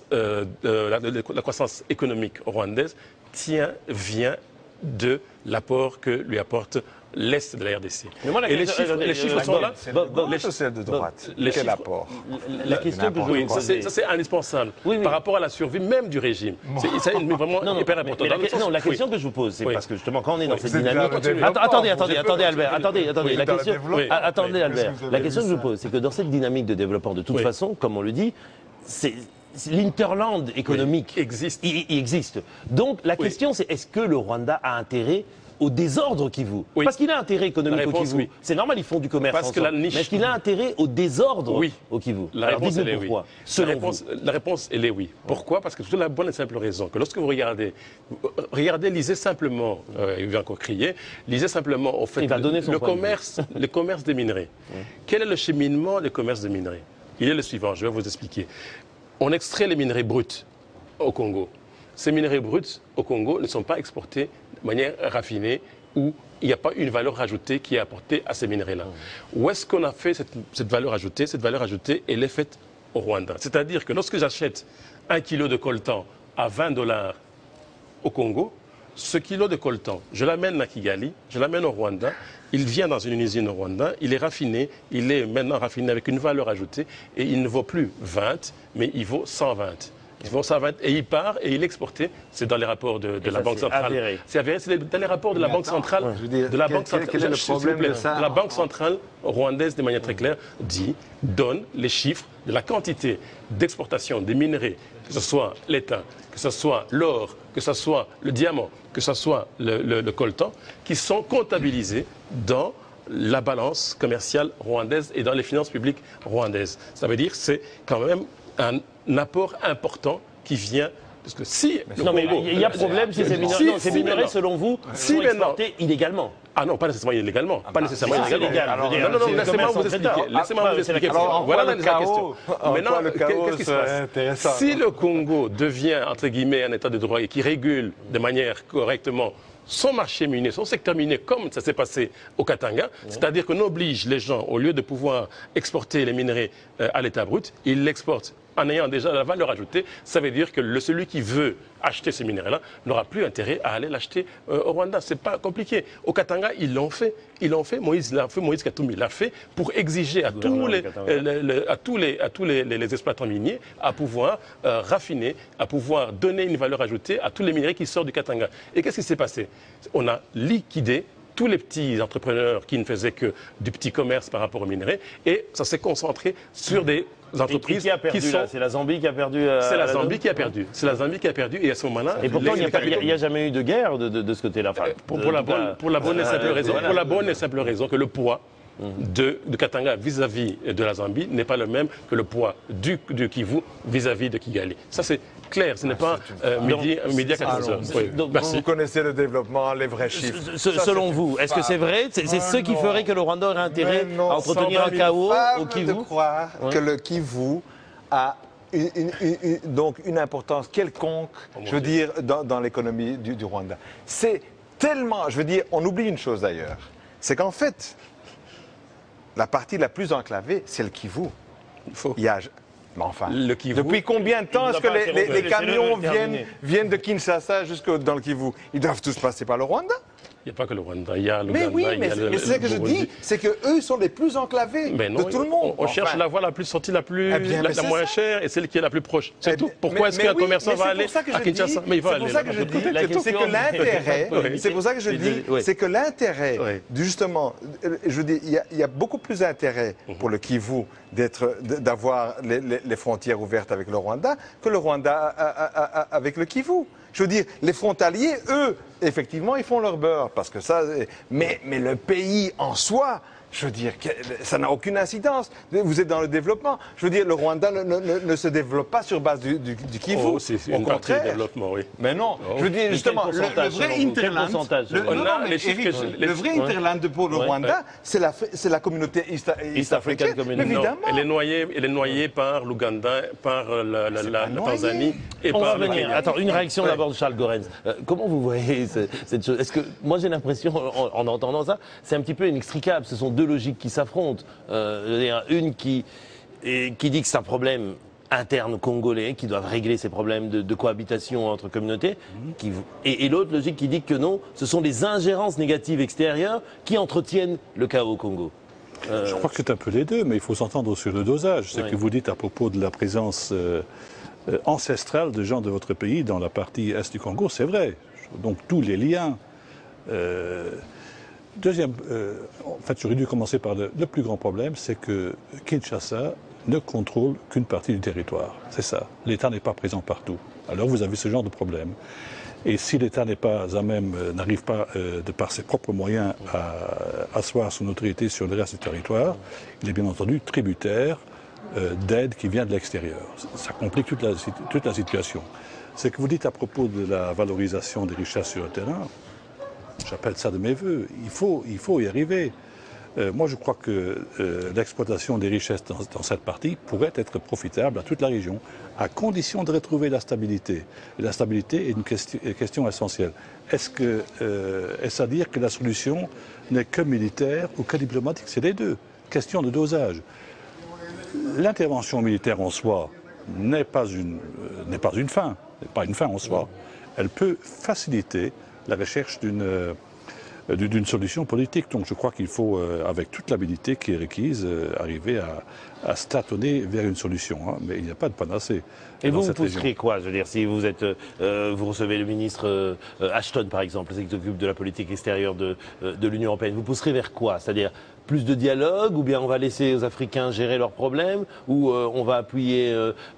la croissance économique rwandaise vient de l'apport que lui apporte l'Est de la RDC. Mais moi, la Et les question- chiffres sont là. C'est de gauche ou c'est de droite? les Quel chiffres- apport? La question que je Oui, vous ça posais... c'est indispensable Oui, oui. par rapport à la survie même du régime. C'est vraiment Non, non, hyper mais important. la, Dans le sens- non, la oui. question que je vous pose, c'est Oui. parce que justement, quand on est dans cette Vous êtes dynamique... dans le développement. Attendez, Vous êtes Albert, attendez. La dans le question, développement. Oui. attendez, Oui. Albert. Est-ce que vous La avez question vu que je vous ça? pose, c'est que dans cette dynamique de développement, de toute Oui. façon, comme on le dit, c'est l'interland économique Oui, existe. Il existe. Donc la Oui. question, c'est est-ce que le Rwanda a intérêt au désordre Kivu? Oui. Parce qu'il a intérêt économique La au réponse, Kivu. oui. C'est normal, ils font du commerce Parce que ensemble. la niche- Mais est-ce qu'il a intérêt au désordre Oui. au Kivu? La Alors réponse, dites-nous elle est oui. pourquoi, selon vous. La réponse, elle est oui. Pourquoi? Parce que c'est la bonne et simple raison que lorsque vous regardez, lisez simplement, il va encore crier, lisez simplement au fait, Il va donner son point de vue. le commerce des minerais. Quel est le cheminement du commerce des minerais? Il est le suivant, je vais vous expliquer. On extrait les minerais bruts au Congo. Ces minerais bruts au Congo ne sont pas exportés de manière raffinée où il n'y a pas une valeur ajoutée qui est apportée à ces minerais-là. Où est-ce qu'on a fait cette valeur ajoutée? Cette valeur ajoutée, elle est faite au Rwanda. C'est-à-dire que lorsque j'achète 1 kilo de coltan à $20 au Congo, ce kilo de coltan, je l'amène à Kigali, je l'amène au Rwanda, il vient dans une usine au Rwanda, il est raffiné, il est maintenant raffiné avec une valeur ajoutée et il ne vaut plus 20, mais il vaut 120. Il vaut 120 et il part et il est exporté. C'est dans les rapports de la ça, Banque c'est centrale. avéré. C'est avéré, c'est dans les rapports de la Banque centrale. je veux dire, de la quel- Banque centrale, quel est le s'il vous problème plaît, de ça? de la Banque centrale rwandaise de manière très claire donne les chiffres de la quantité d'exportation des minerais, que ce soit l'étain, que ce soit l'or, que ce soit le diamant, que ce soit le coltan, qui sont comptabilisés dans la balance commerciale rwandaise et dans les finances publiques rwandaises. Ça veut dire que c'est quand même un apport important qui vient. Parce que si le Non, mais Congo- il y a problème si ces minerais, non, ces minerais, maintenant. selon vous, Si sont maintenant. exportés illégalement. Ah non, pas nécessairement illégalement. Pas nécessairement c'est illégalement. illégal, je veux dire, Non, non, c'est le laissez-moi commerce vous entre expliquer. États. Laissez-moi Ah, vous c'est la expliquer. question. Alors, en Voilà quoi la le question. chaos- Maintenant, en quoi le chaos qu'est-ce qui se serait passe? intéressant? Si le Congo devient, entre guillemets, un état de droit et qui régule de manière correctement son marché minier, son secteur minier, comme ça s'est passé au Katanga, c'est-à-dire qu'on oblige les gens, au lieu de pouvoir exporter les minerais à l'état brut, ils l'exportent en ayant déjà la valeur ajoutée. Ça veut dire que celui qui veut acheter ces minerais-là n'aura plus intérêt à aller l'acheter au Rwanda. C'est pas compliqué. Au Katanga, ils l'ont fait. Moïse l'a fait. Moïse Katumbi l'a fait pour exiger à tous les exploitants miniers à pouvoir raffiner, à pouvoir donner une valeur ajoutée à tous les minerais qui sortent du Katanga. Et qu'est-ce qui s'est passé? On a liquidé tous les petits entrepreneurs qui ne faisaient que du petit commerce par rapport aux minerais, et ça s'est concentré sur des entreprises qui a perdu, qui sont... là, c'est la Zambie qui a perdu. C'est la Zambie qui a perdu. C'est la Zambie qui a perdu, et à ce moment-là... Et pourtant, il n'y a jamais eu de guerre de ce côté-là. Enfin, pour la bonne et simple raison que le poids de Katanga vis-à-vis de la Zambie n'est pas le même que le poids du Kivu vis-à-vis de Kigali. Ça, c'est clair, ce n'est pas midi à 14 heures. Oui. Donc, vous connaissez le développement, les vrais chiffres. Selon vous, est-ce que c'est vrai? C'est ce qui ferait que le Rwanda aurait intérêt à entretenir un chaos au Kivu? de croire que le Kivu a donc une importance quelconque, je veux dire, dans l'économie du Rwanda. C'est tellement, je veux dire, on oublie une chose d'ailleurs, c'est qu'en fait, la partie la plus enclavée, c'est le Kivu. Il y a, mais enfin, depuis combien de temps est-ce que les camions viennent de Kinshasa jusque dans le Kivu? Ils doivent tous passer par le Rwanda? Il n'y a pas que le Rwanda, il y a l'Ouganda. Mais oui, mais c'est ce que je dis, c'est qu'eux sont les plus enclavés de tout le monde. On cherche la voie la plus sortie, la moins chère et celle qui est la plus proche. C'est tout. Pourquoi est-ce qu'un commerçant va aller à Kinshasa? Mais il va aller. C'est pour ça que je dis, c'est que l'intérêt, c'est pour ça que je dis, c'est que l'intérêt, justement, je dis, il y a beaucoup plus d'intérêt pour le Kivu d'avoir les frontières ouvertes avec le Rwanda que le Rwanda avec le Kivu. Je veux dire, les frontaliers, eux, effectivement, ils font leur beurre, parce que ça... Mais le pays en soi, je veux dire, ça n'a aucune incidence. Vous êtes dans le développement. Je veux dire, le Rwanda ne se développe pas sur base du Kivu. Oh, c'est une partie du développement, oui. Mais non, je veux dire, justement, le vrai hinterland... Le vrai hinterland pour le Rwanda, c'est la communauté East African, évidemment. Elle est noyée par l'Ouganda, par la Tanzanie et par le Kenya. Attends, une réaction d'abord de Charles Goerens. Comment vous voyez cette chose? Est-ce que moi j'ai l'impression, en entendant ça, c'est un petit peu inextricable. Ce sont deux logiques qui s'affrontent. Une qui dit que c'est un problème interne congolais, qui doivent régler ces problèmes de cohabitation entre communautés, et l'autre logique qui dit que non, ce sont les ingérences négatives extérieures qui entretiennent le chaos au Congo. Je crois que c'est un peu les deux, mais il faut s'entendre sur le dosage. Ce que vous dites à propos de la présence ancestrale de gens de votre pays dans la partie est du Congo, c'est vrai. Donc tous les liens... Deuxième, en fait, j'aurais dû commencer par le plus grand problème, c'est que Kinshasa ne contrôle qu'une partie du territoire. C'est ça. L'État n'est pas présent partout. Alors vous avez ce genre de problème. Et si l'État n'est pas à même, n'arrive pas, de par ses propres moyens, à asseoir son autorité sur le reste du territoire, il est bien entendu tributaire d'aide qui vient de l'extérieur. Ça complique toute la situation. Ce que vous dites à propos de la valorisation des richesses sur le terrain, j'appelle ça de mes voeux. Il faut y arriver. Moi, je crois que l'exploitation des richesses dans cette partie pourrait être profitable à toute la région, à condition de retrouver la stabilité. Et la stabilité est une question essentielle. Est-ce à dire que la solution n'est que militaire ou que diplomatique? C'est les deux. Question de dosage. L'intervention militaire en soi n'est pas une fin, n'est pas une fin en soi. Elle peut faciliter la recherche d'une solution politique. Donc je crois qu'il faut, avec toute l'habilité qui est requise, arriver à se tâtonner vers une solution. Hein. Mais il n'y a pas de panacée. Et vous pousserez quoi? Je veux dire, si vous recevez le ministre Ashton, par exemple, qui s'occupe de la politique extérieure de l'Union européenne, vous pousserez vers quoi? C'est-à-dire plus de dialogue, ou bien on va laisser aux Africains gérer leurs problèmes, ou on va appuyer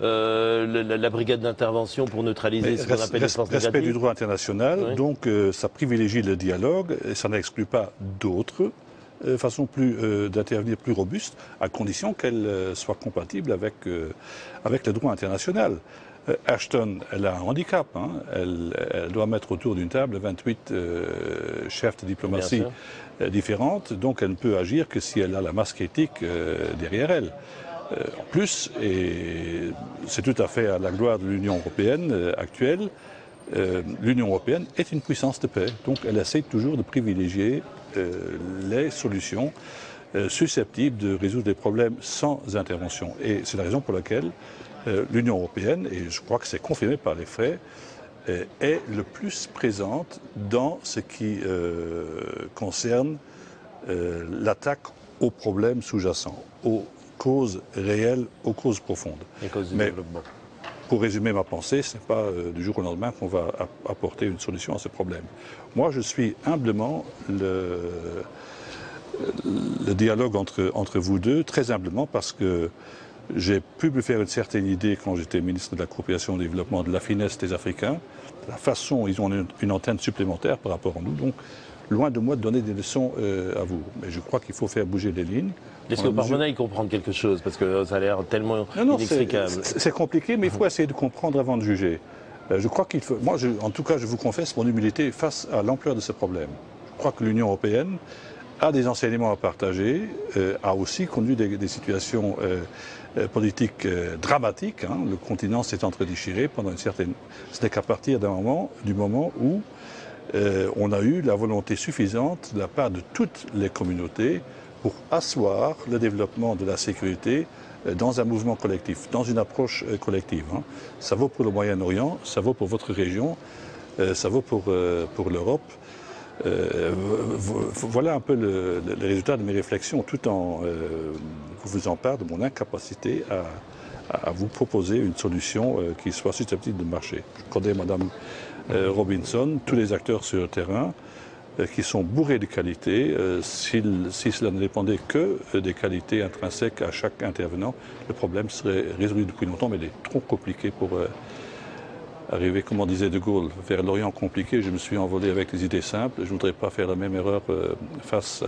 la brigade d'intervention pour neutraliser ce qu'on appelle les forces négatives? Respect du droit international, oui. Donc ça privilégie le dialogue, et ça n'exclut pas d'autres façons d'intervenir plus robustes, à condition qu'elles soient compatibles avec le droit international. Ashton, elle a un handicap. Hein. Elle doit mettre autour d'une table 28 chefs de diplomatie différentes, donc elle ne peut agir que si elle a la masse critique derrière elle. En plus, et c'est tout à fait à la gloire de l'Union européenne actuelle, l'Union européenne est une puissance de paix, donc elle essaie toujours de privilégier les solutions susceptibles de résoudre des problèmes sans intervention. Et c'est la raison pour laquelle l'Union européenne, et je crois que c'est confirmé par les faits, est le plus présente dans ce qui concerne l'attaque aux problèmes sous-jacents, aux causes réelles, aux causes profondes. Les causes du développement. pour résumer ma pensée, ce n'est pas du jour au lendemain qu'on va apporter une solution à ce problème. Moi, je suis humblement le dialogue entre vous deux, très humblement, parce que j'ai pu me faire une certaine idée quand j'étais ministre de la coopération et du développement de la finesse des Africains, de la façon dont ils ont une antenne supplémentaire par rapport à nous. Donc, loin de moi de donner des leçons à vous. Mais je crois qu'il faut faire bouger les lignes. Est-ce que vous parvenez à y comprendre quelque chose? Parce que ça a l'air tellement inextricable. C'est compliqué, mais il faut essayer de comprendre avant de juger. Je crois qu'il faut... Moi, en tout cas, je vous confesse mon humilité face à l'ampleur de ce problème. Je crois que l'Union européenne a des enseignements à partager, a aussi connu des situations politiques dramatiques. Hein. Le continent s'est entredéchiré pendant une certaine... Ce n'est qu'à partir du moment où on a eu la volonté suffisante de la part de toutes les communautés pour asseoir le développement de la sécurité dans un mouvement collectif, dans une approche collective. Hein. Ça vaut pour le Moyen-Orient, ça vaut pour votre région, ça vaut pour l'Europe. Voilà un peu le résultat de mes réflexions, tout en vous faisant part de mon incapacité à vous proposer une solution qui soit susceptible de marcher. Je connais Mme Robinson, tous les acteurs sur le terrain, qui sont bourrés de qualités. Si cela ne dépendait que des qualités intrinsèques à chaque intervenant, le problème serait résolu depuis longtemps, mais il est trop compliqué pour arriver, comme on disait De Gaulle, vers l'Orient compliqué. Je me suis envolé avec des idées simples. Je ne voudrais pas faire la même erreur face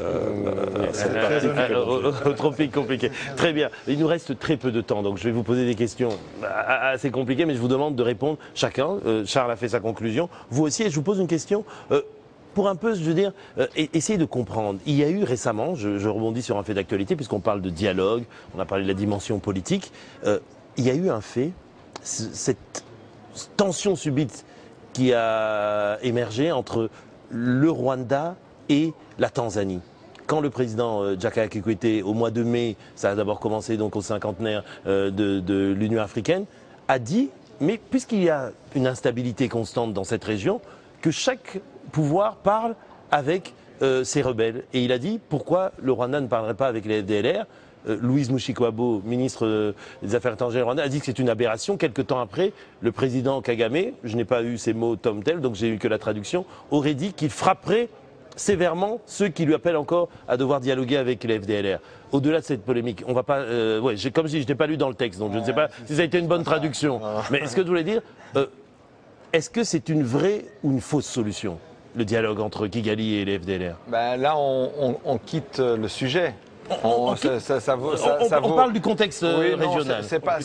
au tropique compliqué. Très bien. Il nous reste très peu de temps, donc je vais vous poser des questions assez compliquées, mais je vous demande de répondre chacun. Charles a fait sa conclusion. Vous aussi, et je vous pose une question. Pour un peu, je veux dire, essayer de comprendre. Il y a eu récemment, je rebondis sur un fait d'actualité, puisqu'on parle de dialogue, on a parlé de la dimension politique, il y a eu un fait, cette tension subite qui a émergé entre le Rwanda et la Tanzanie. Quand le président Jakaya Kikwete, au mois de mai, ça a d'abord commencé donc au cinquantenaire de l'Union africaine, a dit, mais puisqu'il y a une instabilité constante dans cette région, que chaque pouvoir parle avec ces rebelles. Et il a dit pourquoi le Rwanda ne parlerait pas avec les FDLR. Louise Mushikiwabo, ministre des Affaires étrangères rwandais, a dit que c'est une aberration. Quelque temps après, le président Kagame, je n'ai pas eu ces mots tom tel, donc j'ai eu que la traduction, aurait dit qu'il frapperait sévèrement ceux qui lui appellent encore à devoir dialoguer avec les FDLR. Au-delà de cette polémique, on va pas... comme je dis, je n'ai pas lu dans le texte, donc je ne sais pas si ça a été une bonne traduction. Mais ce que je voulais dire, est-ce que c'est une vraie ou une fausse solution, le dialogue entre Kigali et les FDLR? Là, on quitte le sujet. On parle du contexte régional.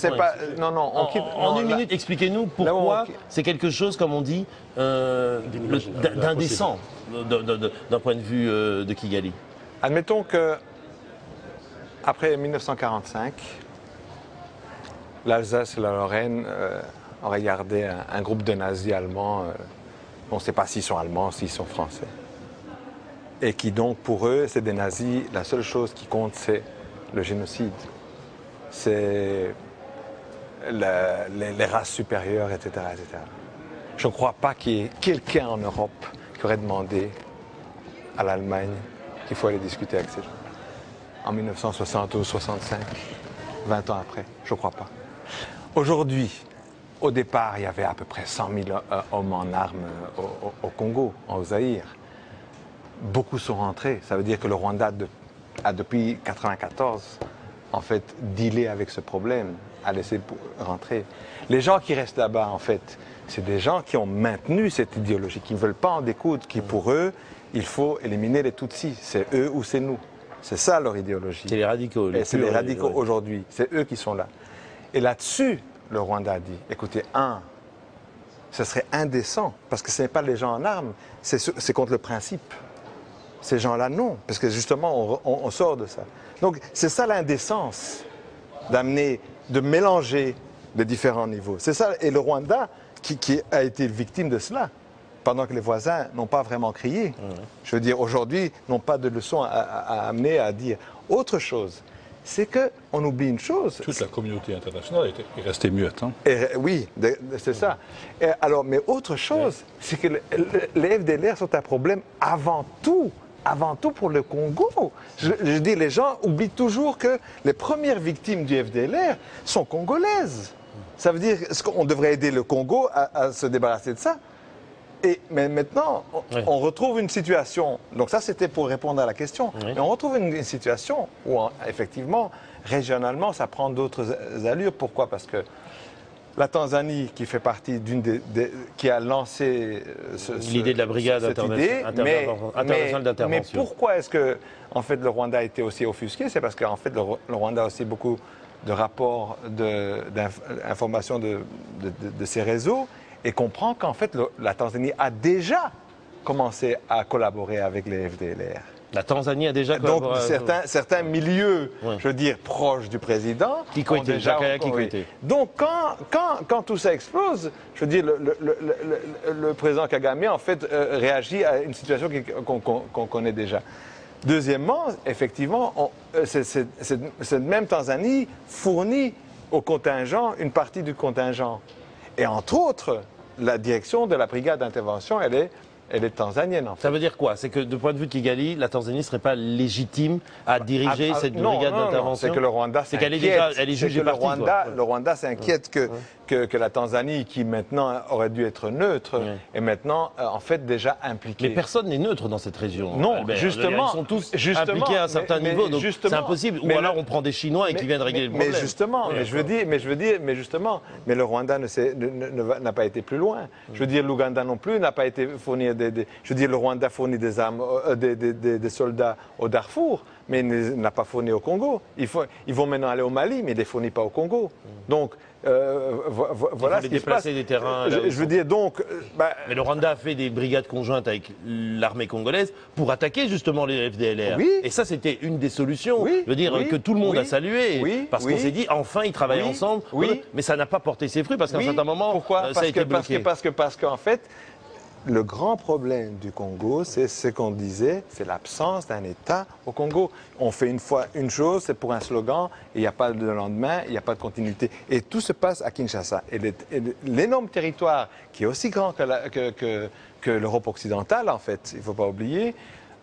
En une minute, expliquez-nous pourquoi c'est quelque chose, comme on dit, d'indécent d'un point de vue de Kigali. Admettons que après 1945, l'Alsace et la Lorraine auraient gardé un groupe de nazis allemands, on ne sait pas s'ils sont allemands, s'ils sont français. Et qui donc, pour eux, c'est des nazis, la seule chose qui compte, c'est le génocide. C'est les races supérieures, etc., etc. Je ne crois pas qu'il y ait quelqu'un en Europe qui aurait demandé à l'Allemagne qu'il faut aller discuter avec ces gens. En 1960 ou 65, 20 ans après, je ne crois pas. Aujourd'hui, au départ, il y avait à peu près 100 000 hommes en armes au Congo, au Zaïre. Beaucoup sont rentrés. Ça veut dire que le Rwanda a depuis 1994, en fait, dealé avec ce problème, a laissé rentrer. Les gens qui restent là-bas, en fait, c'est des gens qui ont maintenu cette idéologie, qui ne veulent pas en découdre, qui pour eux, il faut éliminer les Tutsis. C'est eux ou c'est nous. C'est ça leur idéologie. C'est les radicaux. C'est les radicaux aujourd'hui. C'est eux qui sont là. Et là-dessus, le Rwanda a dit, écoutez, ce serait indécent, parce que ce n'est pas les gens en armes, c'est contre le principe. Ces gens-là, non, parce que justement, on sort de ça. Donc, c'est ça l'indécence, de mélanger les différents niveaux. C'est ça, et le Rwanda, qui a été victime de cela, pendant que les voisins n'ont pas vraiment crié. Je veux dire, aujourd'hui, n'ont pas de leçon à amener à dire. Autre chose, c'est qu'on oublie une chose. Toute la communauté internationale est restée muette. Hein. Oui, c'est ça. Mais autre chose, c'est que les FDLR sont un problème avant tout pour le Congo. Je dis, les gens oublient toujours que les premières victimes du FDLR sont congolaises. Ça veut dire qu'on devrait aider le Congo à se débarrasser de ça. Mais maintenant, on retrouve une situation, donc ça c'était pour répondre à la question, mais on retrouve une situation où effectivement, régionalement, ça prend d'autres allures. Pourquoi? Parce que la Tanzanie, qui fait partie qui a lancé l'idée de la brigade internationale d'intervention. Mais pourquoi est-ce que en fait, le Rwanda a été aussi offusqué? C'est parce qu'en fait, le Rwanda a aussi beaucoup de rapports d'informations de ces réseaux et comprend qu'en fait, la Tanzanie a déjà commencé à collaborer avec les FDLR. La Tanzanie a déjà collaboré. Donc certains milieux, je veux dire, proches du président, Kikwete, Jakaya Kikwete. Donc quand tout ça explose, je veux dire, le président Kagame en fait réagit à une situation qu'on connaît déjà. Deuxièmement, effectivement, cette même Tanzanie fournit au contingent une partie du contingent. Et entre autres, la direction de la brigade d'intervention, elle est tanzanienne, en fait. Ça veut dire quoi? C'est que, du point de vue de Kigali, la Tanzanie ne serait pas légitime à diriger cette brigade d'intervention? C'est que le Rwanda s'inquiète. Elle est jugée partie. Le Rwanda s'inquiète que la Tanzanie, qui maintenant aurait dû être neutre, est maintenant, en fait, déjà impliquée. Mais personne n'est neutre dans cette région. Non, Albert. justement. Ils sont tous impliqués à un certain niveau, donc c'est impossible. Ou alors on prend des Chinois et qui viennent régler le problème. Mais justement, mais le Rwanda n'a pas été plus loin. Je veux dire, l'Ouganda non plus n'a pas été fournir je veux dire, le Rwanda fournit des armes, des soldats au Darfour, mais il n'a pas fourni au Congo. Ils vont maintenant aller au Mali, mais il ne les fournit pas au Congo. Donc, voilà ce qui se passe. Des terrains, je veux dire, donc... mais le Rwanda a fait des brigades conjointes avec l'armée congolaise pour attaquer justement les FDLR. Oui. Et ça, c'était une des solutions. Oui. Je veux dire, que tout le monde a salué. Parce qu'on s'est dit, enfin, ils travaillent ensemble. Oui. Mais ça n'a pas porté ses fruits parce qu'à un certain moment, pourquoi? Ça a été bloqué. Parce qu'en fait... Le grand problème du Congo, c'est ce qu'on disait, c'est l'absence d'un État au Congo. On fait une fois une chose, c'est pour un slogan, et il n'y a pas de lendemain, il n'y a pas de continuité. Et tout se passe à Kinshasa. Et l'énorme territoire, qui est aussi grand que l'Europe occidentale, en fait, il ne faut pas oublier.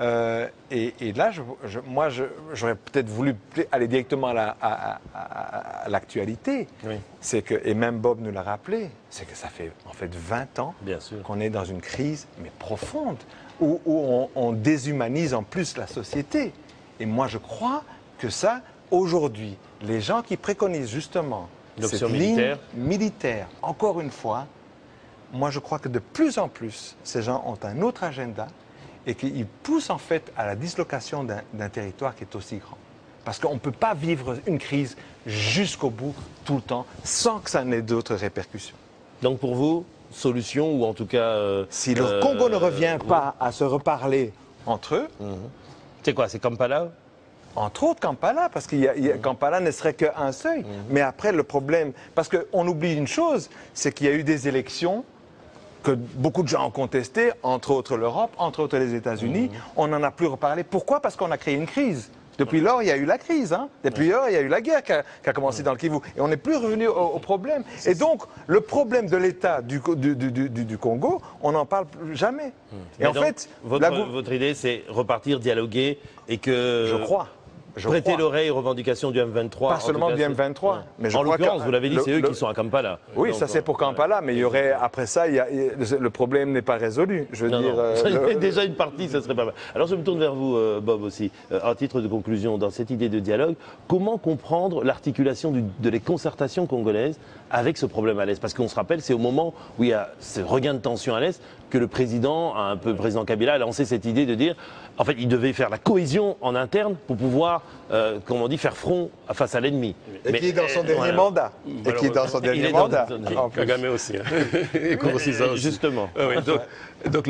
Et là, moi, j'aurais peut-être voulu aller directement à l'actualité. Oui. C'est que, et même Bob nous l'a rappelé, c'est que ça fait en fait 20 ans qu'on est dans une crise, mais profonde, où on déshumanise en plus la société. Et moi, je crois que ça, aujourd'hui, les gens qui préconisent justement cette ligne militaire, encore une fois, moi, je crois que de plus en plus, ces gens ont un autre agenda et qu'ils poussent en fait à la dislocation d'un territoire qui est aussi grand. Parce qu'on ne peut pas vivre une crise jusqu'au bout, tout le temps, sans que ça n'ait d'autres répercussions. Donc pour vous, solution, ou en tout cas... si le Congo ne revient pas à se reparler entre eux... C'est quoi, c'est Kampala? Entre autres Kampala, parce que Kampala ne serait qu'un seuil. Mais après, le problème... Parce qu'on oublie une chose, c'est qu'il y a eu des élections que beaucoup de gens ont contesté, entre autres l'Europe, entre autres les États-Unis. On n'en a plus reparlé. Pourquoi? Parce qu'on a créé une crise. Depuis lors, il y a eu la crise. Depuis lors, il y a eu la guerre qui a commencé dans le Kivu. Et on n'est plus revenu au problème. Et donc, le problème de l'État du Congo, on n'en parle jamais. Et en fait... Votre idée, c'est repartir, dialoguer et que... Je crois. Prêter l'oreille aux revendications du M23. Pas seulement du M23. Mais en l'occurrence, vous l'avez dit, c'est eux qui sont à Kampala. Oui, donc, ça c'est pour Kampala, mais il y aurait, après ça, le problème n'est pas résolu. Je veux dire... Déjà une partie, ça serait pas mal. Alors je me tourne vers vous, Bob, aussi. En titre de conclusion, dans cette idée de dialogue, comment comprendre l'articulation de les concertations congolaises avec ce problème à l'Est? Parce qu'on se rappelle, c'est au moment où il y a ce regain de tension à l'Est que le président Kabila, a lancé cette idée de dire, en fait, il devait faire la cohésion en interne pour pouvoir, comme on dit, faire front face à l'ennemi. Et qui est dans son dernier mandat. Et qui est dans son dernier mandat. Kagame aussi. Et aussi ça aussi. Justement. Donc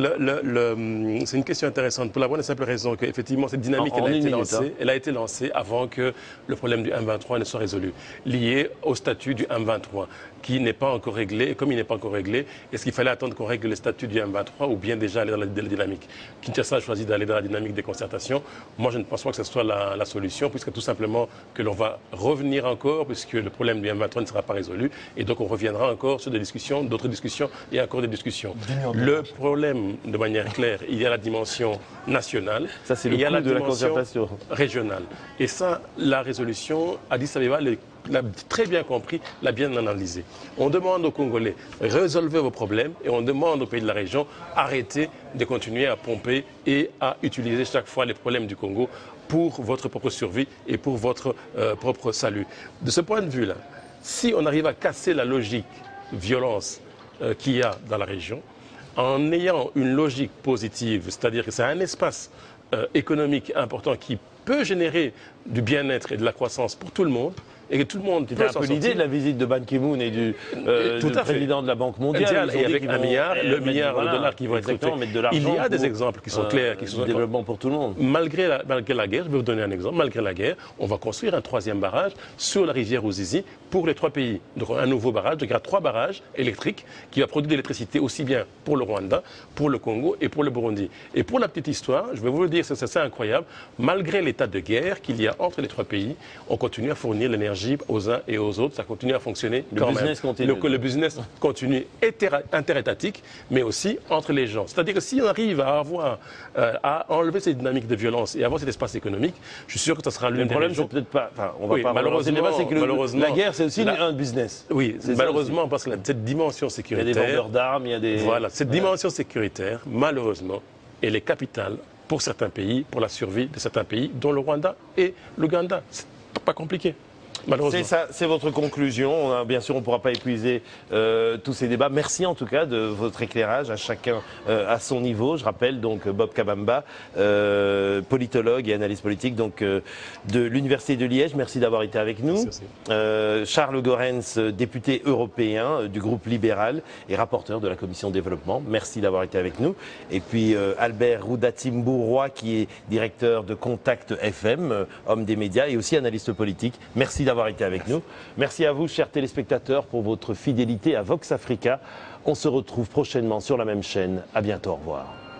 c'est une question intéressante pour la bonne et simple raison qu'effectivement cette dynamique elle a été lancée avant que le problème du M23 ne soit résolu, lié au statut du M23 qui n'est pas encore réglé. Et comme il n'est pas encore réglé, est-ce qu'il fallait attendre qu'on règle le statut du M23 ou bien déjà aller dans la dynamique? Kinshasa a choisi d'aller dans la dynamique des concertations. Moi, je ne pense pas que ce soit la solution, puisque tout simplement que l'on va revenir encore, puisque le problème du M23 ne sera pas résolu. Et donc, on reviendra encore sur des discussions, d'autres discussions et encore des discussions. Le problème, de manière claire, il y a la dimension nationale. Ça, c'est le coût de la concertation régionale. Et ça, la résolution, Addis Abeba, les l'a très bien compris, l'a bien analysé. On demande aux Congolais, résolvez vos problèmes, et on demande aux pays de la région, arrêtez de continuer à pomper et à utiliser chaque fois les problèmes du Congo pour votre propre survie et pour votre propre salut. De ce point de vue-là, si on arrive à casser la logique violence qu'il y a dans la région, en ayant une logique positive, c'est-à-dire que c'est un espace économique important qui peut générer du bien-être et de la croissance pour tout le monde, et que tout le monde peut C'était un peu l'idée de la visite de Ban Ki-moon et du président de la Banque mondiale. Et avec un milliard, le milliard de dollars qui vont être faits. Il y a des exemples qui sont clairs. Qui sont développement pour tout le monde. Malgré la guerre, je vais vous donner un exemple, malgré la guerre, on va construire un 3e barrage sur la rivière Ruzizi pour les 3 pays. Donc un nouveau barrage, donc il y aura 3 barrages électriques qui va produire de l'électricité aussi bien pour le Rwanda, pour le Congo et pour le Burundi. Et pour la petite histoire, je vais vous le dire, c'est assez incroyable, malgré l'état de guerre qu'il y a entre les 3 pays, on continue à fournir l'énergie aux uns et aux autres, ça continue à fonctionner quand même. Le business continue interétatique, mais aussi entre les gens. C'est-à-dire que si on arrive à enlever ces dynamiques de violence et avoir cet espace économique, je suis sûr que ça sera l'une des raisons. Peut-être pas. Enfin, on va pas. Malheureusement, c'est que la guerre, c'est aussi un business. Oui, malheureusement, parce que cette dimension sécuritaire. Il y a des vendeurs d'armes, il y a des. Voilà, cette dimension sécuritaire, malheureusement, elle est capitale pour certains pays, pour la survie de certains pays, dont le Rwanda et l'Ouganda. C'est pas compliqué. C'est ça, c'est votre conclusion. Bien sûr, on ne pourra pas épuiser tous ces débats. Merci en tout cas de votre éclairage, à chacun à son niveau. Je rappelle donc Bob Kabamba, politologue et analyste politique donc, de l'Université de Liège. Merci d'avoir été avec nous. Charles Goerens, député européen du groupe libéral et rapporteur de la Commission développement. Merci d'avoir été avec nous. Et puis Albert Roudatimbourroy, qui est directeur de Contact FM, homme des médias et aussi analyste politique. Merci d'avoir été avec nous. Merci à vous, chers téléspectateurs, pour votre fidélité à Vox Africa. On se retrouve prochainement sur la même chaîne. À bientôt, au revoir.